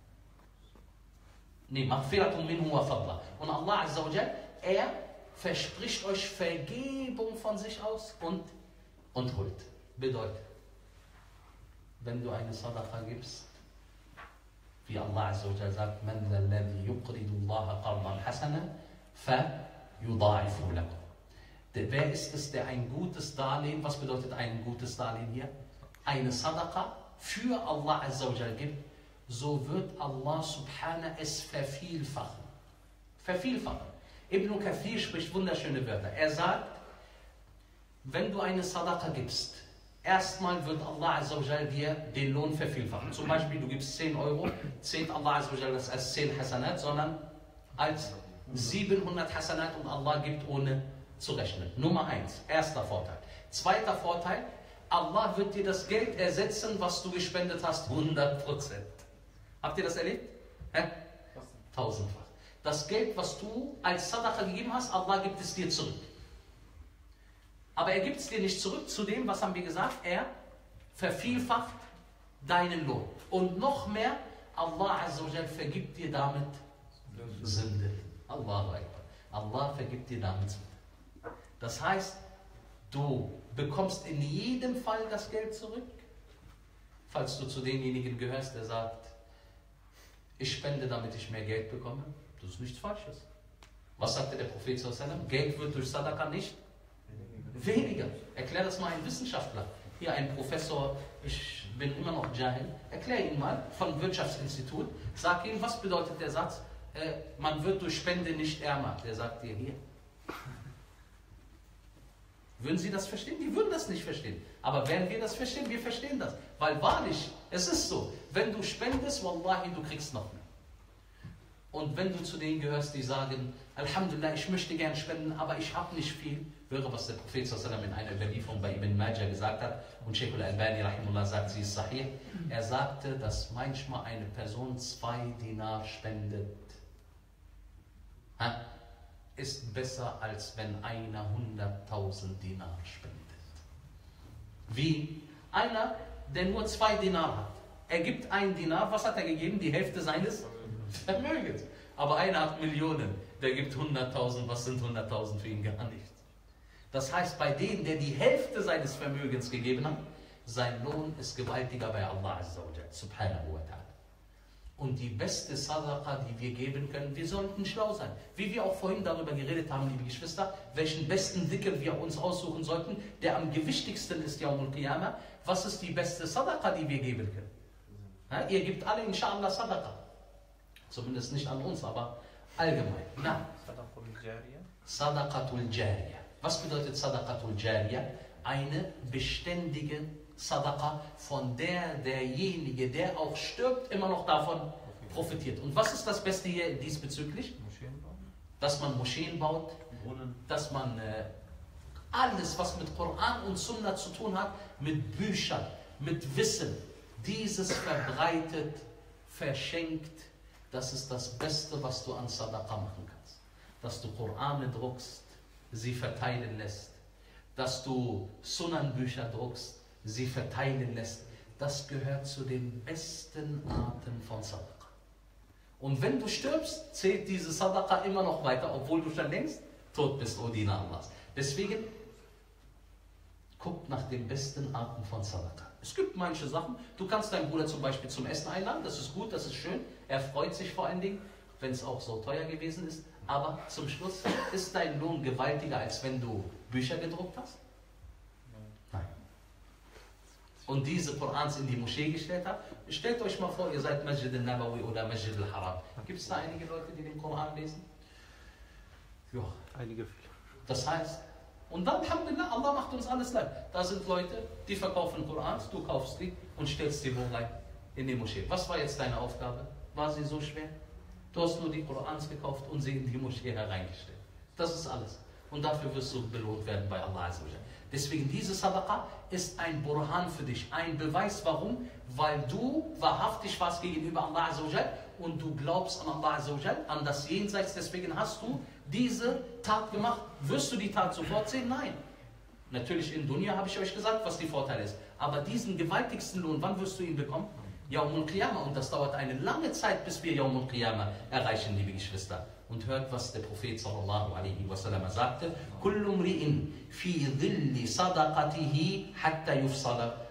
Nee, Maghfiratum minhu wa fadla. Und Allah Azza wa Jal, er verspricht euch Vergebung von sich aus und, und Huld. Bedeutet, wenn du eine Sadaqa gibst, wie Allah Azza wa Jalla sagt, man alladhi yuqridu Allah qardan hasana fayudha'ifu lakum. Wer ist es, der ein gutes Darlehen, was bedeutet ein gutes Darlehen hier? Eine Sadaqa für Allah Azza wa Jalla gibt, so wird Allah subhanahu es vervielfachen. Vervielfachen. Ibn Kathir spricht wunderschöne Wörter. Er sagt, wenn du eine Sadaqa gibst, erstmal wird Allah Azza wa Jalla dir den Lohn vervielfachen. Zum Beispiel, du gibst zehn Euro, zählt Allah Azza wa Jalla das als zehn Hasanat, sondern als siebenhundert Hasanat und Allah gibt ohne zu rechnen. Nummer eins, erster Vorteil. Zweiter Vorteil, Allah wird dir das Geld ersetzen, was du gespendet hast, hundert Prozent. Habt ihr das erlebt? Hä? Tausendfach. Das Geld, was du als Sadaqa gegeben hast, Allah gibt es dir zurück. Aber er gibt es dir nicht zurück zu dem, was haben wir gesagt? Er vervielfacht deinen Lohn. Und noch mehr, Allah Azza wa Jalla vergibt dir damit Sünde. Allahu Akbar. Allah vergibt dir damit Sünde. Das heißt, du bekommst in jedem Fall das Geld zurück, falls du zu denjenigen gehörst, der sagt, ich spende, damit ich mehr Geld bekomme. Das ist nichts Falsches. Was sagte der Prophet sallallahu alaihi wasallam? Geld wird durch Sadaqa nicht weniger. Erklär das mal einem Wissenschaftler. Hier ein Professor, ich bin immer noch Jahil. Erklär ihn mal von Wirtschaftsinstitut. Sag ihm, was bedeutet der Satz? Äh, man wird durch Spende nicht ärmer. Der sagt dir hier. Würden Sie das verstehen? Die würden das nicht verstehen. Aber werden wir das verstehen? Wir verstehen das. Weil wahrlich, es ist so, wenn du spendest, wallahi, du kriegst noch mehr. Und wenn du zu denen gehörst, die sagen, Alhamdulillah, ich möchte gern spenden, aber ich habe nicht viel, höre, was der Prophet sallallahu alaihi wasallam in einer Überlieferung bei Ibn Majah gesagt hat, und Sheikh al-Albani rahimullah sagt, sie ist sahih. Er sagte, dass manchmal eine Person zwei Dinar spendet. Ha? Ist besser, als wenn einer hunderttausend Dinar spendet. Wie? Einer, der nur zwei Dinar hat. Er gibt einen Dinar, was hat er gegeben? Die Hälfte seines Vermögens. Aber einer hat Millionen, der gibt hunderttausend, was sind hunderttausend für ihn? Gar nichts. Das heißt, bei dem, der die Hälfte seines Vermögens gegeben hat, sein Lohn ist gewaltiger bei Allah Azza wa Jalla, subhanahu wa ta'ala. Und die beste Sadaqa, die wir geben können, wir sollten schlau sein. Wie wir auch vorhin darüber geredet haben, liebe Geschwister, welchen besten Dhikr wir uns aussuchen sollten, der am gewichtigsten ist, Yawmul Qiyamah. Was ist die beste Sadaqa, die wir geben können? Ja, ihr gebt alle inshallah Sadaqa. Zumindest nicht an uns, aber allgemein. Na. Sadaqatul Jariyah. Was bedeutet Sadaqatul Jariyah? Eine beständige Sadaqa, von der derjenige, der auch stirbt, immer noch davon profitiert. Und was ist das Beste hier diesbezüglich? Moscheen bauen. Dass man Moscheen baut, dass man äh, alles, was mit Koran und Sunna zu tun hat, mit Büchern, mit Wissen, dieses verbreitet, verschenkt. Das ist das Beste, was du an Sadaqa machen kannst. Dass du Korane druckst, sie verteilen lässt. Dass du Sunan-Bücher druckst, sie verteilen lässt. Das gehört zu den besten Arten von Sadaqa. Und wenn du stirbst, zählt diese Sadaqa immer noch weiter, obwohl du schon längst tot bist, O Diener Allahs. Deswegen, guckt nach den besten Arten von Sadaqa. Es gibt manche Sachen, du kannst deinen Bruder zum Beispiel zum Essen einladen, das ist gut, das ist schön, er freut sich vor allen Dingen, wenn es auch so teuer gewesen ist, aber zum Schluss ist dein Lohn gewaltiger, als wenn du Bücher gedruckt hast? Nein. Und diese Korans in die Moschee gestellt habt, stellt euch mal vor, ihr seid Masjid al-Nabawi oder Masjid al-Haram. Gibt es da einige Leute, die den Koran lesen? Ja. Einige viele. Das heißt, und dann, Alhamdulillah, Allah macht uns alles leid. Da sind Leute, die verkaufen Korans, du kaufst die und stellst die wo rein? In die Moschee. Was war jetzt deine Aufgabe? War sie so schwer? Du hast nur die Korans gekauft und sie in die Moschee hereingestellt. Das ist alles. Und dafür wirst du belohnt werden bei Allah Azza wa Jalla. Deswegen, diese Sadaqa ist ein Burhan für dich, ein Beweis. Warum? Weil du wahrhaftig warst gegenüber Allah Azza wa Jalla und du glaubst an Allah Azza wa Jalla, an das Jenseits. Deswegen hast du diese Tat gemacht. Wirst du die Tat sofort sehen? Nein. Natürlich in Dunya habe ich euch gesagt, was die Vorteile ist. Aber diesen gewaltigsten Lohn, wann wirst du ihn bekommen? Yawmul Qiyamah. Und das dauert eine lange Zeit, bis wir Yawmul Qiyamah erreichen, liebe Geschwister. Und hört, was der Prophet sallallahu alaihi wasallam sagte. Kullu mri'in fi dhilli sadaqatihi hatta yufsala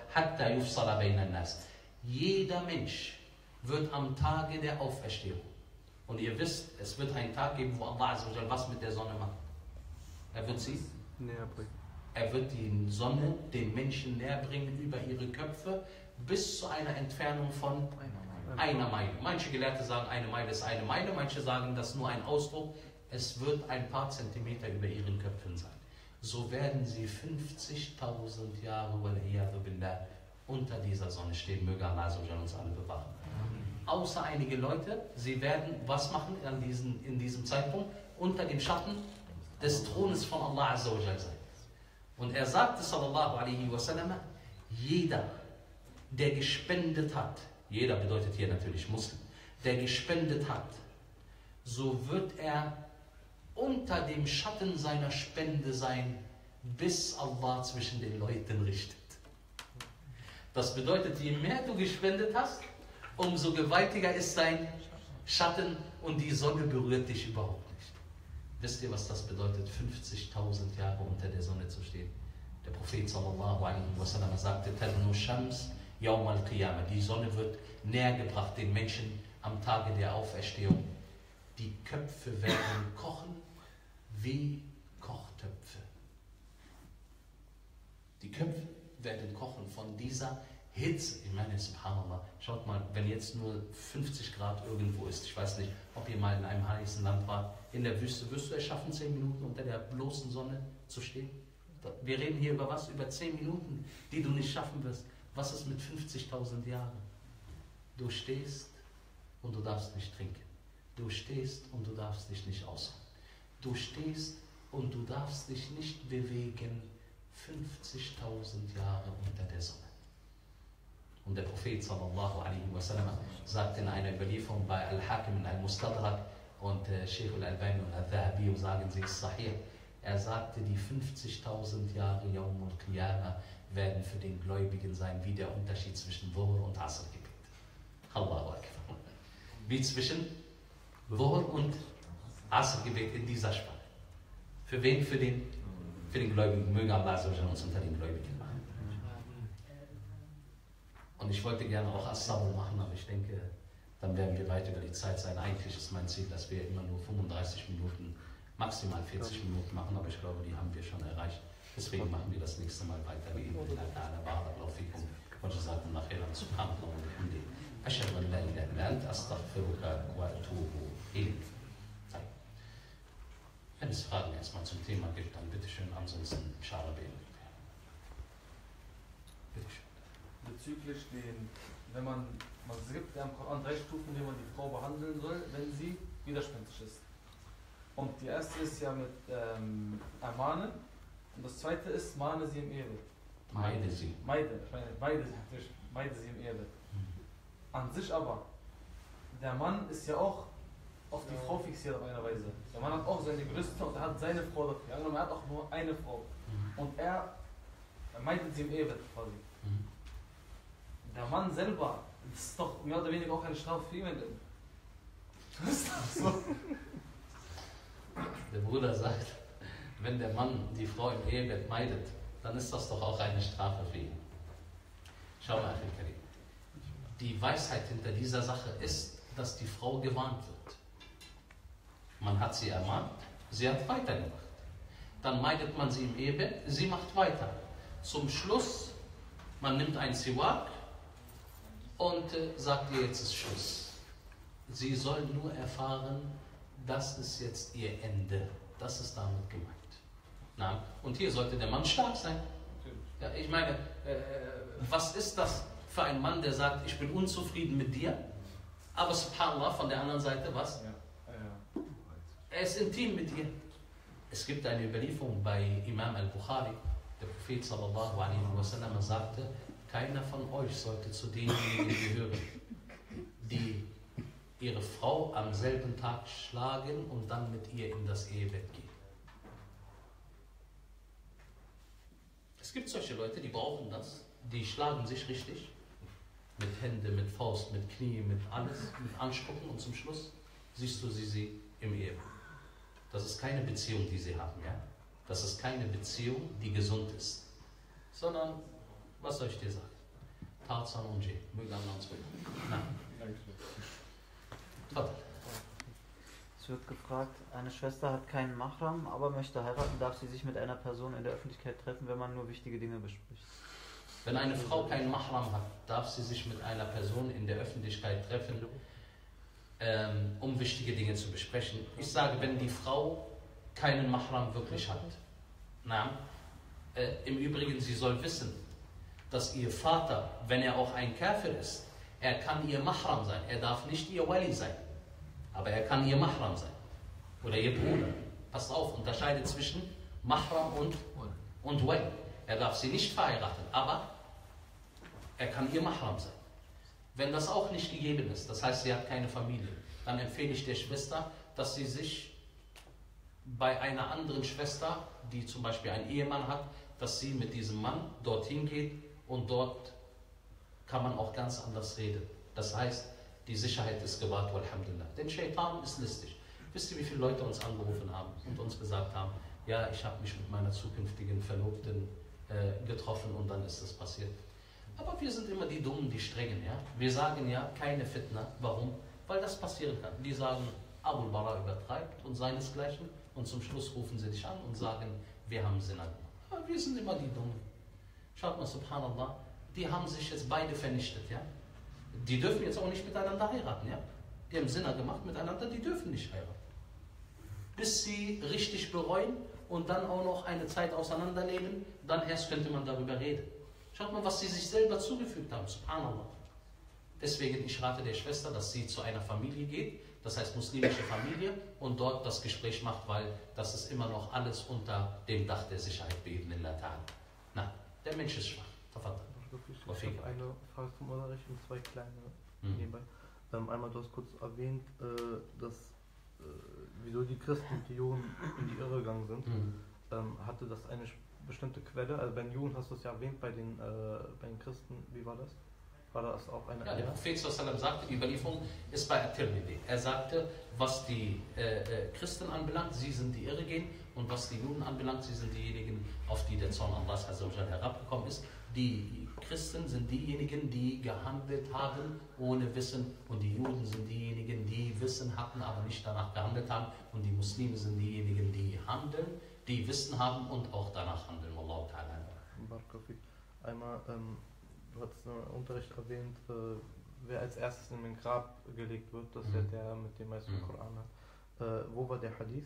حتى يفصل بين الناس. Jeder Mensch wird am Tage der Auferstehung, und ihr wisst, es wird einen Tag geben, wo Allah Azza wa Jal was mit der Sonne macht. Er wird sie näher bringen. Er wird die Sonne den Menschen näher bringen über ihre Köpfe bis zu einer Entfernung von einer Meile. Manche Gelehrte sagen, eine Meile ist eine Meile, manche sagen, das ist nur ein Ausdruck. Es wird ein paar Zentimeter über ihren Köpfen sein. So werden sie fünfzigtausend Jahre unter dieser Sonne stehen. Möge Allah uns alle bewahren. Außer einige Leute, sie werden was machen an diesen, in diesem Zeitpunkt? Unter dem Schatten des Thrones von Allah Azza wa Jal sein. Und er sagte, sallallahu alaihi wasallam, jeder, der gespendet hat, jeder bedeutet hier natürlich Muslim, der gespendet hat, so wird er unter dem Schatten seiner Spende sein, bis Allah zwischen den Leuten richtet. Das bedeutet, je mehr du gespendet hast, umso gewaltiger ist sein Schatten und die Sonne berührt dich überhaupt nicht. Wisst ihr, was das bedeutet, fünfzigtausend Jahre unter der Sonne zu stehen? Der Prophet sallallahu alaihi wasallam sagte, Tadnu Shams Yawm al-Qiyamah. Die Sonne wird näher gebracht den Menschen am Tage der Auferstehung. Die Köpfe werden kochen wie Kochtöpfe. Die Köpfe werden kochen von dieser Hitze. Ich meine, subhanallah, schaut mal, wenn jetzt nur fünfzig Grad irgendwo ist, ich weiß nicht, ob ihr mal in einem heißen Land wart, in der Wüste, wirst du es schaffen, zehn Minuten unter der bloßen Sonne zu stehen? Wir reden hier über was? Über zehn Minuten, die du nicht schaffen wirst. Was ist mit fünfzigtausend Jahren? Du stehst und du darfst nicht trinken. Du stehst und du darfst dich nicht ausruhen. Du stehst und du darfst dich nicht bewegen. fünfzigtausend Jahre unter der Sonne. Und der Prophet sallallahu alaihi wasallam sagt in einer Überlieferung bei Al-Hakim in Al-Mustadrak, und äh, Sheikh Al-Albani und Al-Dhahabi sagen sie es sahih. Er sagte, die fünfzigtausend Jahre Yawm al-Qiyamah werden für den Gläubigen sein, wie der Unterschied zwischen Dhuhr und Asr-Gebet. Allahu Akbar. Wie zwischen Dhuhr und Asr-Gebet in dieser Sprache. Für wen? Für den, für den Gläubigen. Möge Allah uns unter den Gläubigen machen. Und ich wollte gerne auch As-Sabr machen, aber ich denke, dann werden wir weit über die Zeit sein. Eigentlich ist mein Ziel, dass wir immer nur fünfunddreißig Minuten, maximal vierzig Minuten machen, aber ich glaube, die haben wir schon erreicht. Deswegen machen wir das nächste Mal weiter. Wenn es Fragen erstmal zum Thema gibt, dann bitteschön, ansonsten Scharabel. Bitteschön. Bezüglich den, wenn man, man es gibt ja im Koran drei Stufen, wie man die Frau behandeln soll, wenn sie widerspenstig ist. Und die erste ist ja mit ähm, Ermahnen, und das zweite ist, mahne sie im Ehebett. Meide sie. Meide, ich meine, meide, meide sie im Ehebett. An sich aber, der Mann ist ja auch auf die Frau fixiert auf eine Weise. Der Mann hat auch seine Gelüste und er hat seine Frau dafür. Angenommen, er hat auch nur eine Frau. Und er, er meidet sie im Ehebett quasi. Der Mann selber, das ist doch mehr oder weniger auch eine Strafe für ihn. Das ist doch so. Der Bruder sagt, wenn der Mann die Frau im Ehebett meidet, dann ist das doch auch eine Strafe für ihn. Schau mal, Karim. Die Weisheit hinter dieser Sache ist, dass die Frau gewarnt wird. Man hat sie ermahnt, sie hat weitergemacht. Dann meidet man sie im Ehebett, sie macht weiter. Zum Schluss, man nimmt ein Siwak und äh, sagt ihr, jetzt ist Schluss. Sie soll nur erfahren, das ist jetzt ihr Ende. Das ist damit gemeint. Na, und hier sollte der Mann stark sein. Ja, ich meine, äh, was ist das für ein Mann, der sagt, ich bin unzufrieden mit dir, aber subhanallah, von der anderen Seite, was? Ja. Ja. Er ist intim mit dir. Es gibt eine Überlieferung bei Imam al-Bukhari, der Prophet sallallahu alaihi wasallam sagte, keiner von euch sollte zu denjenigen gehören, die ihre Frau am selben Tag schlagen und dann mit ihr in das Ehebett gehen. Es gibt solche Leute, die brauchen das, die schlagen sich richtig, mit Hände, mit Faust, mit Knie, mit alles, mit Anspucken, und zum Schluss siehst du sie, sie im Ehebett. Das ist keine Beziehung, die sie haben, ja? Das ist keine Beziehung, die gesund ist, sondern, was soll ich dir sagen? Tarzan und Jay. Möge Allah uns mögen. Na. Toll. Es wird gefragt, eine Schwester hat keinen Mahram, aber möchte heiraten, darf sie sich mit einer Person in der Öffentlichkeit treffen, wenn man nur wichtige Dinge bespricht? Wenn eine Frau keinen Mahram hat, darf sie sich mit einer Person in der Öffentlichkeit treffen, ähm, um wichtige Dinge zu besprechen. Ich sage, wenn die Frau keinen Mahram wirklich hat. Na, äh, im Übrigen, sie soll wissen, dass ihr Vater, wenn er auch ein Kafir ist, er kann ihr Mahram sein. Er darf nicht ihr Wali sein, aber er kann ihr Mahram sein. Oder ihr Bruder. Passt auf, unterscheidet zwischen Mahram und, und Wali. Er darf sie nicht verheiraten, aber er kann ihr Mahram sein. Wenn das auch nicht gegeben ist, das heißt, sie hat keine Familie, dann empfehle ich der Schwester, dass sie sich bei einer anderen Schwester, die zum Beispiel einen Ehemann hat, dass sie mit diesem Mann dorthin geht und dort kann man auch ganz anders reden. Das heißt, die Sicherheit ist gewahrt, walhamdulillah. Denn Shaitan ist listig. Wisst ihr, wie viele Leute uns angerufen haben und uns gesagt haben, ja, ich habe mich mit meiner zukünftigen Verlobten äh, getroffen und dann ist das passiert. Aber wir sind immer die Dummen, die Strengen. Ja? Wir sagen ja, keine Fitna. Warum? Weil das passieren kann. Die sagen, Abu Bara übertreibt und seinesgleichen und zum Schluss rufen sie dich an und sagen, wir haben Sinna gemacht. Aber wir sind immer die Dummen. Schaut mal, subhanallah, die haben sich jetzt beide vernichtet. Ja? Die dürfen jetzt auch nicht miteinander heiraten. Ja? Die haben Sinna gemacht miteinander, die dürfen nicht heiraten. Bis sie richtig bereuen und dann auch noch eine Zeit auseinanderleben, dann erst könnte man darüber reden. Schaut mal, was sie sich selber zugefügt haben, subhanallah. Deswegen, ich rate der Schwester, dass sie zu einer Familie geht, das heißt muslimische Familie, und dort das Gespräch macht, weil das ist immer noch alles unter dem Dach der Sicherheit beten in der Tat. Na, der Mensch ist schwach. Ich habe eine Frage zum Unterricht und zwei kleine Mhm. nebenbei. Ähm, einmal, du hast kurz erwähnt, äh, dass äh, wieso die Christen und die Juden in die Irre gegangen sind. Mhm. Ähm, hatte das eine bestimmte Quelle? Also bei den Juden hast du es ja erwähnt, bei den, äh, bei den Christen, wie war das? War das auch eine Ja, der Quelle? Prophet sallallahu alaihi wasallam sagte, die Überlieferung ist bei At-Tirmidhi. Er sagte, was die äh, äh, Christen anbelangt, sie sind die Irregehen, und was die Juden anbelangt, sie sind diejenigen, auf die der Zorn Allahs azza wa jalla herabgekommen ist. Die Christen sind diejenigen, die gehandelt haben ohne Wissen, und die Juden sind diejenigen, die Wissen hatten, aber nicht danach gehandelt haben, und die Muslime sind diejenigen, die handeln, die Wissen haben und auch danach handeln. Wallahu ta'ala. Einmal, ähm, du hast im Unterricht erwähnt, äh, wer als erstes in den Grab gelegt wird, das ist Mhm. ja der mit dem meisten Mhm. Koran hat. Äh, wo war der Hadith?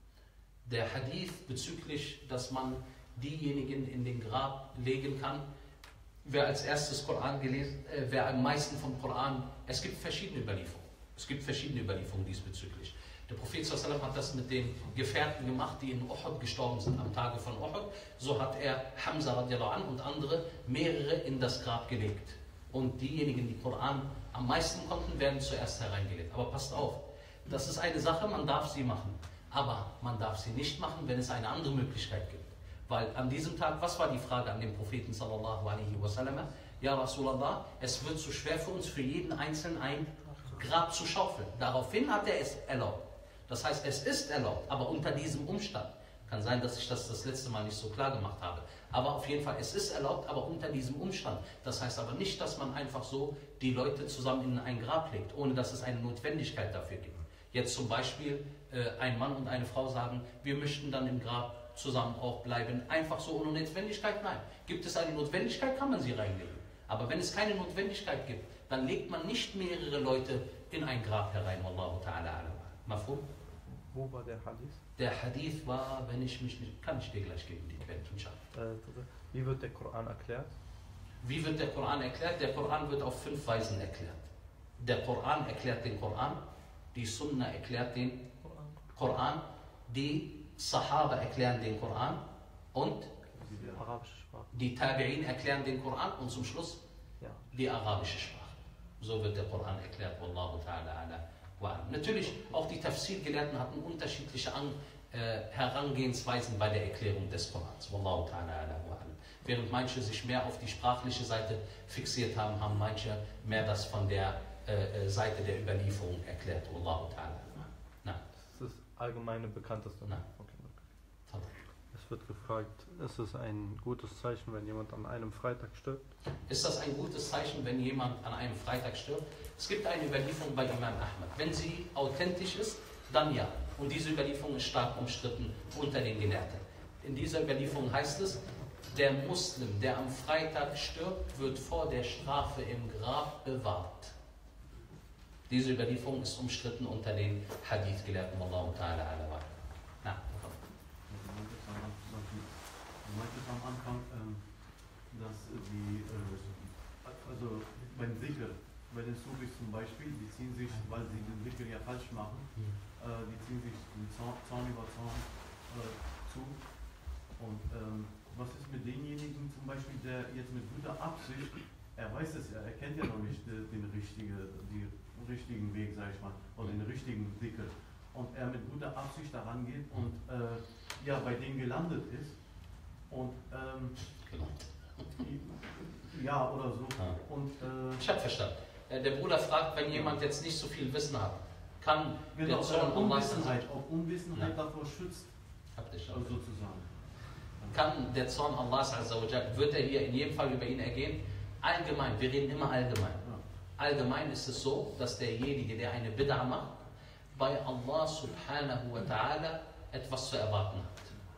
Der Hadith bezüglich, dass man diejenigen in den Grab legen kann, wer als erstes Koran gelesen, äh, wer am meisten vom Koran, es gibt verschiedene Überlieferungen. Es gibt verschiedene Überlieferungen diesbezüglich. Der Prophet sallallahu alaihi wasallam hat das mit den Gefährten gemacht, die in Uhud gestorben sind am Tage von Uhud. So hat er Hamza radiallahu anhu und andere, mehrere in das Grab gelegt. Und diejenigen, die Koran am meisten konnten, werden zuerst hereingelegt. Aber passt auf, das ist eine Sache, man darf sie machen. Aber man darf sie nicht machen, wenn es eine andere Möglichkeit gibt. Weil an diesem Tag, was war die Frage an den Propheten sallallahu alaihi wasallam? Ja, Rasulallah, es wird zu schwer für uns, für jeden Einzelnen ein Grab zu schaufeln. Daraufhin hat er es erlaubt. Das heißt, es ist erlaubt, aber unter diesem Umstand. Kann sein, dass ich das das letzte Mal nicht so klar gemacht habe. Aber auf jeden Fall, es ist erlaubt, aber unter diesem Umstand. Das heißt aber nicht, dass man einfach so die Leute zusammen in ein Grab legt, ohne dass es eine Notwendigkeit dafür gibt. Jetzt zum Beispiel äh, ein Mann und eine Frau sagen, wir möchten dann im Grab zusammen auch bleiben. Einfach so ohne Notwendigkeit? Nein. Gibt es eine Notwendigkeit, kann man sie reinlegen. Aber wenn es keine Notwendigkeit gibt, dann legt man nicht mehrere Leute in ein Grab herein. Wallahu ta'ala alam. Mafhum? Wo war der Hadith? Der Hadith war, wenn ich mich nicht, kann ich dir gleich geben, die Quelle, inshallah. Äh, wie wird der Koran erklärt? Wie wird der Koran erklärt? Der Koran wird auf fünf Weisen erklärt. Der Koran erklärt den Koran, die Sunna erklärt den Koran, die Sahaba erklären den Koran und Die arabische Sprache. die Tabi'in erklären den Koran und zum Schluss Ja. die arabische Sprache. So wird der Koran erklärt. Wallahu ta'ala ala wa alam. Natürlich, auch die Tafsir-Gelehrten hatten unterschiedliche An äh, Herangehensweisen bei der Erklärung des Korans. Wallahu ta'ala ala wa alam. Während manche sich mehr auf die sprachliche Seite fixiert haben, haben manche mehr das von der äh, Seite der Überlieferung erklärt. Wallahu ta'ala. Na, Das ist das allgemeine bekannteste. Nein. Okay, okay. toll. Es Es wird gefragt, ist es ein gutes Zeichen, wenn jemand an einem Freitag stirbt? Ist das ein gutes Zeichen, wenn jemand an einem Freitag stirbt? Es gibt eine Überlieferung bei Imam Ahmad. Wenn sie authentisch ist, dann ja. Und diese Überlieferung ist stark umstritten unter den Gelehrten. In dieser Überlieferung heißt es, der Muslim, der am Freitag stirbt, wird vor der Strafe im Grab bewahrt. Diese Überlieferung ist umstritten unter den Hadith-Gelehrten. Wallahu ta'ala ala wa. Na, Du meintest am Anfang, ähm, dass die, äh, also beim Dhikr, bei den Sufis zum Beispiel, die ziehen sich, weil sie den Dhikr ja falsch machen, äh, die ziehen sich den Zorn, Zorn über Zorn äh, zu. Und ähm, was ist mit denjenigen zum Beispiel, der jetzt mit guter Absicht, er weiß es ja, er kennt ja noch nicht den, den, richtige, die, den richtigen Weg, sag ich mal, oder den richtigen Dhikr. Und er mit guter Absicht daran geht und äh, ja, bei denen gelandet ist. Und ähm, ja, oder so. Ja. Und, äh, ich habe verstanden. Der Bruder fragt, wenn jemand jetzt nicht so viel Wissen hat, kann genau, der Zorn ob Allahs, Unwissenheit, ob Unwissenheit ja. davor schützt, hab dich also sozusagen. kann der Zorn Allahs Azza wa Jal, wird er hier in jedem Fall über ihn ergehen? Allgemein, wir reden immer allgemein. Ja. Allgemein ist es so, dass derjenige, der eine Bid'a macht, bei Allah subhanahu wa ta'ala etwas zu erwarten hat.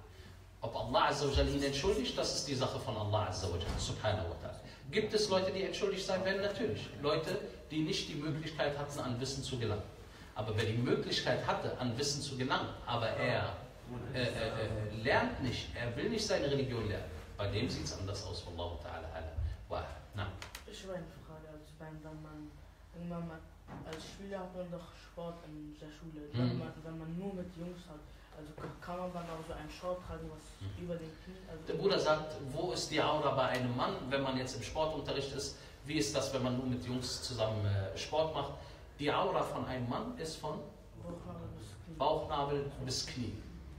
Ob Allah Azza wa Jal ihn entschuldigt, das ist die Sache von Allah Azza wa Jal, subhanahu wa ta'ala. Gibt es Leute, die entschuldigt sein werden? Natürlich. Leute, die nicht die Möglichkeit hatten, an Wissen zu gelangen. Aber wer die Möglichkeit hatte, an Wissen zu gelangen, aber er äh, äh, äh, lernt nicht, er will nicht seine Religion lernen, bei dem sieht es anders aus. Wallahu ta'ala ala wa na. Ich habe eine Frage, also wenn, wenn man irgendwann mal als Schüler hat man doch Sport in der Schule, Mhm. wenn, man, wenn man nur mit Jungs hat, also kann man dann auch so einen Short tragen, was Mhm. über den Knie, also Der Bruder sagt, wo ist die Aura bei einem Mann, wenn man jetzt im Sportunterricht ist? Wie ist das, wenn man nur mit Jungs zusammen äh, Sport macht? Die Aura von einem Mann ist von Bauchnabel bis Knie. Bauchnabel bis Knie.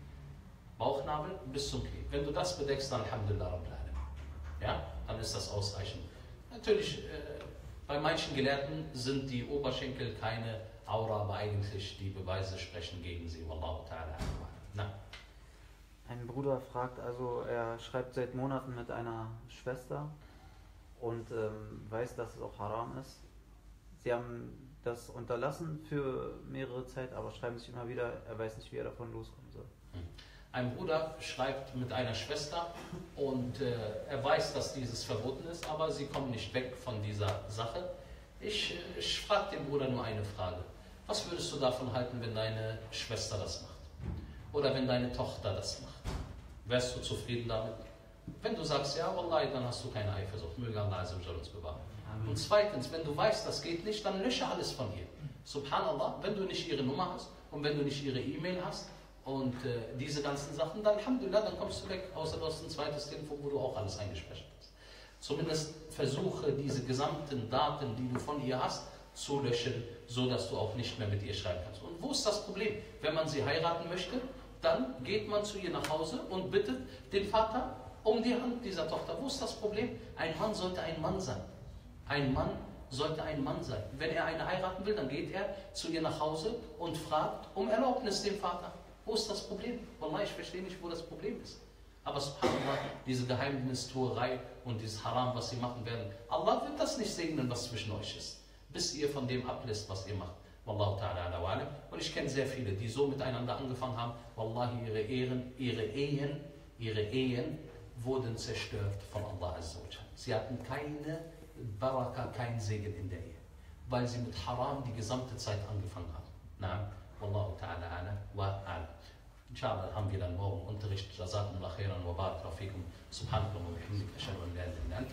Bauchnabel bis zum Knie. Wenn du das bedeckst, dann Alhamdulillah Rabbil Alamin. Ja, dann ist das ausreichend. Natürlich, äh, bei manchen Gelehrten sind die Oberschenkel keine Aura, aber eigentlich die Beweise sprechen gegen sie. Wallahu ta'ala. Na. Ein Bruder fragt also, er schreibt seit Monaten mit einer Schwester und ähm, weiß, dass es auch haram ist. Sie haben das unterlassen für mehrere Zeit, aber schreiben sich immer wieder, er weiß nicht, wie er davon loskommen soll. Ein Bruder schreibt mit einer Schwester und äh, er weiß, dass dieses verboten ist, aber sie kommen nicht weg von dieser Sache. Ich, ich frage den Bruder nur eine Frage. Was würdest du davon halten, wenn deine Schwester das macht? Oder wenn deine Tochter das macht? Wärst du zufrieden damit? Wenn du sagst, ja, Wallahi, dann hast du keine Eifersucht. Möge Allah Azza wa Jalla uns bewahren. Und zweitens, wenn du weißt, das geht nicht, dann lösche alles von ihr. Subhanallah, wenn du nicht ihre Nummer hast und wenn du nicht ihre E-Mail hast und äh, diese ganzen Sachen, dann Alhamdulillah, dann kommst du weg, außer du hast ein zweites Telefon, wo du auch alles eingespeichert hast. Zumindest versuche diese gesamten Daten, die du von ihr hast, zu löschen, so dass du auch nicht mehr mit ihr schreiben kannst. Und wo ist das Problem? Wenn man sie heiraten möchte, dann geht man zu ihr nach Hause und bittet den Vater um die Hand dieser Tochter. Wo ist das Problem? Ein Mann sollte ein Mann sein. Ein Mann sollte ein Mann sein. Wenn er eine heiraten will, dann geht er zu ihr nach Hause und fragt um Erlaubnis dem Vater. Wo ist das Problem? Wallah, ich verstehe nicht, wo das Problem ist. Aber subhanallah, diese Geheimnistuerei und dieses Haram, was sie machen werden, Allah wird das nicht segnen, was zwischen euch ist, bis ihr von dem ablässt, was ihr macht. Wallahu ta'ala ala wa alam. Und ich kenne sehr viele, die so miteinander angefangen haben. Wallahi, ihre Ehren, ihre Ehen, ihre Ehen wurden zerstört von Allah Azza wa Jalla. Sie hatten keine Baraka, keinen Segen in der Ehe, weil sie mit Haram die gesamte Zeit angefangen haben. Na, Wallahu ta'ala ala wa alam. Inshallah haben wir dann morgen Unterricht. Jazakumullah khairan wa barakallahu fikum. Subhanakallah wa bihamdika ashhadu an la ilaha illa anta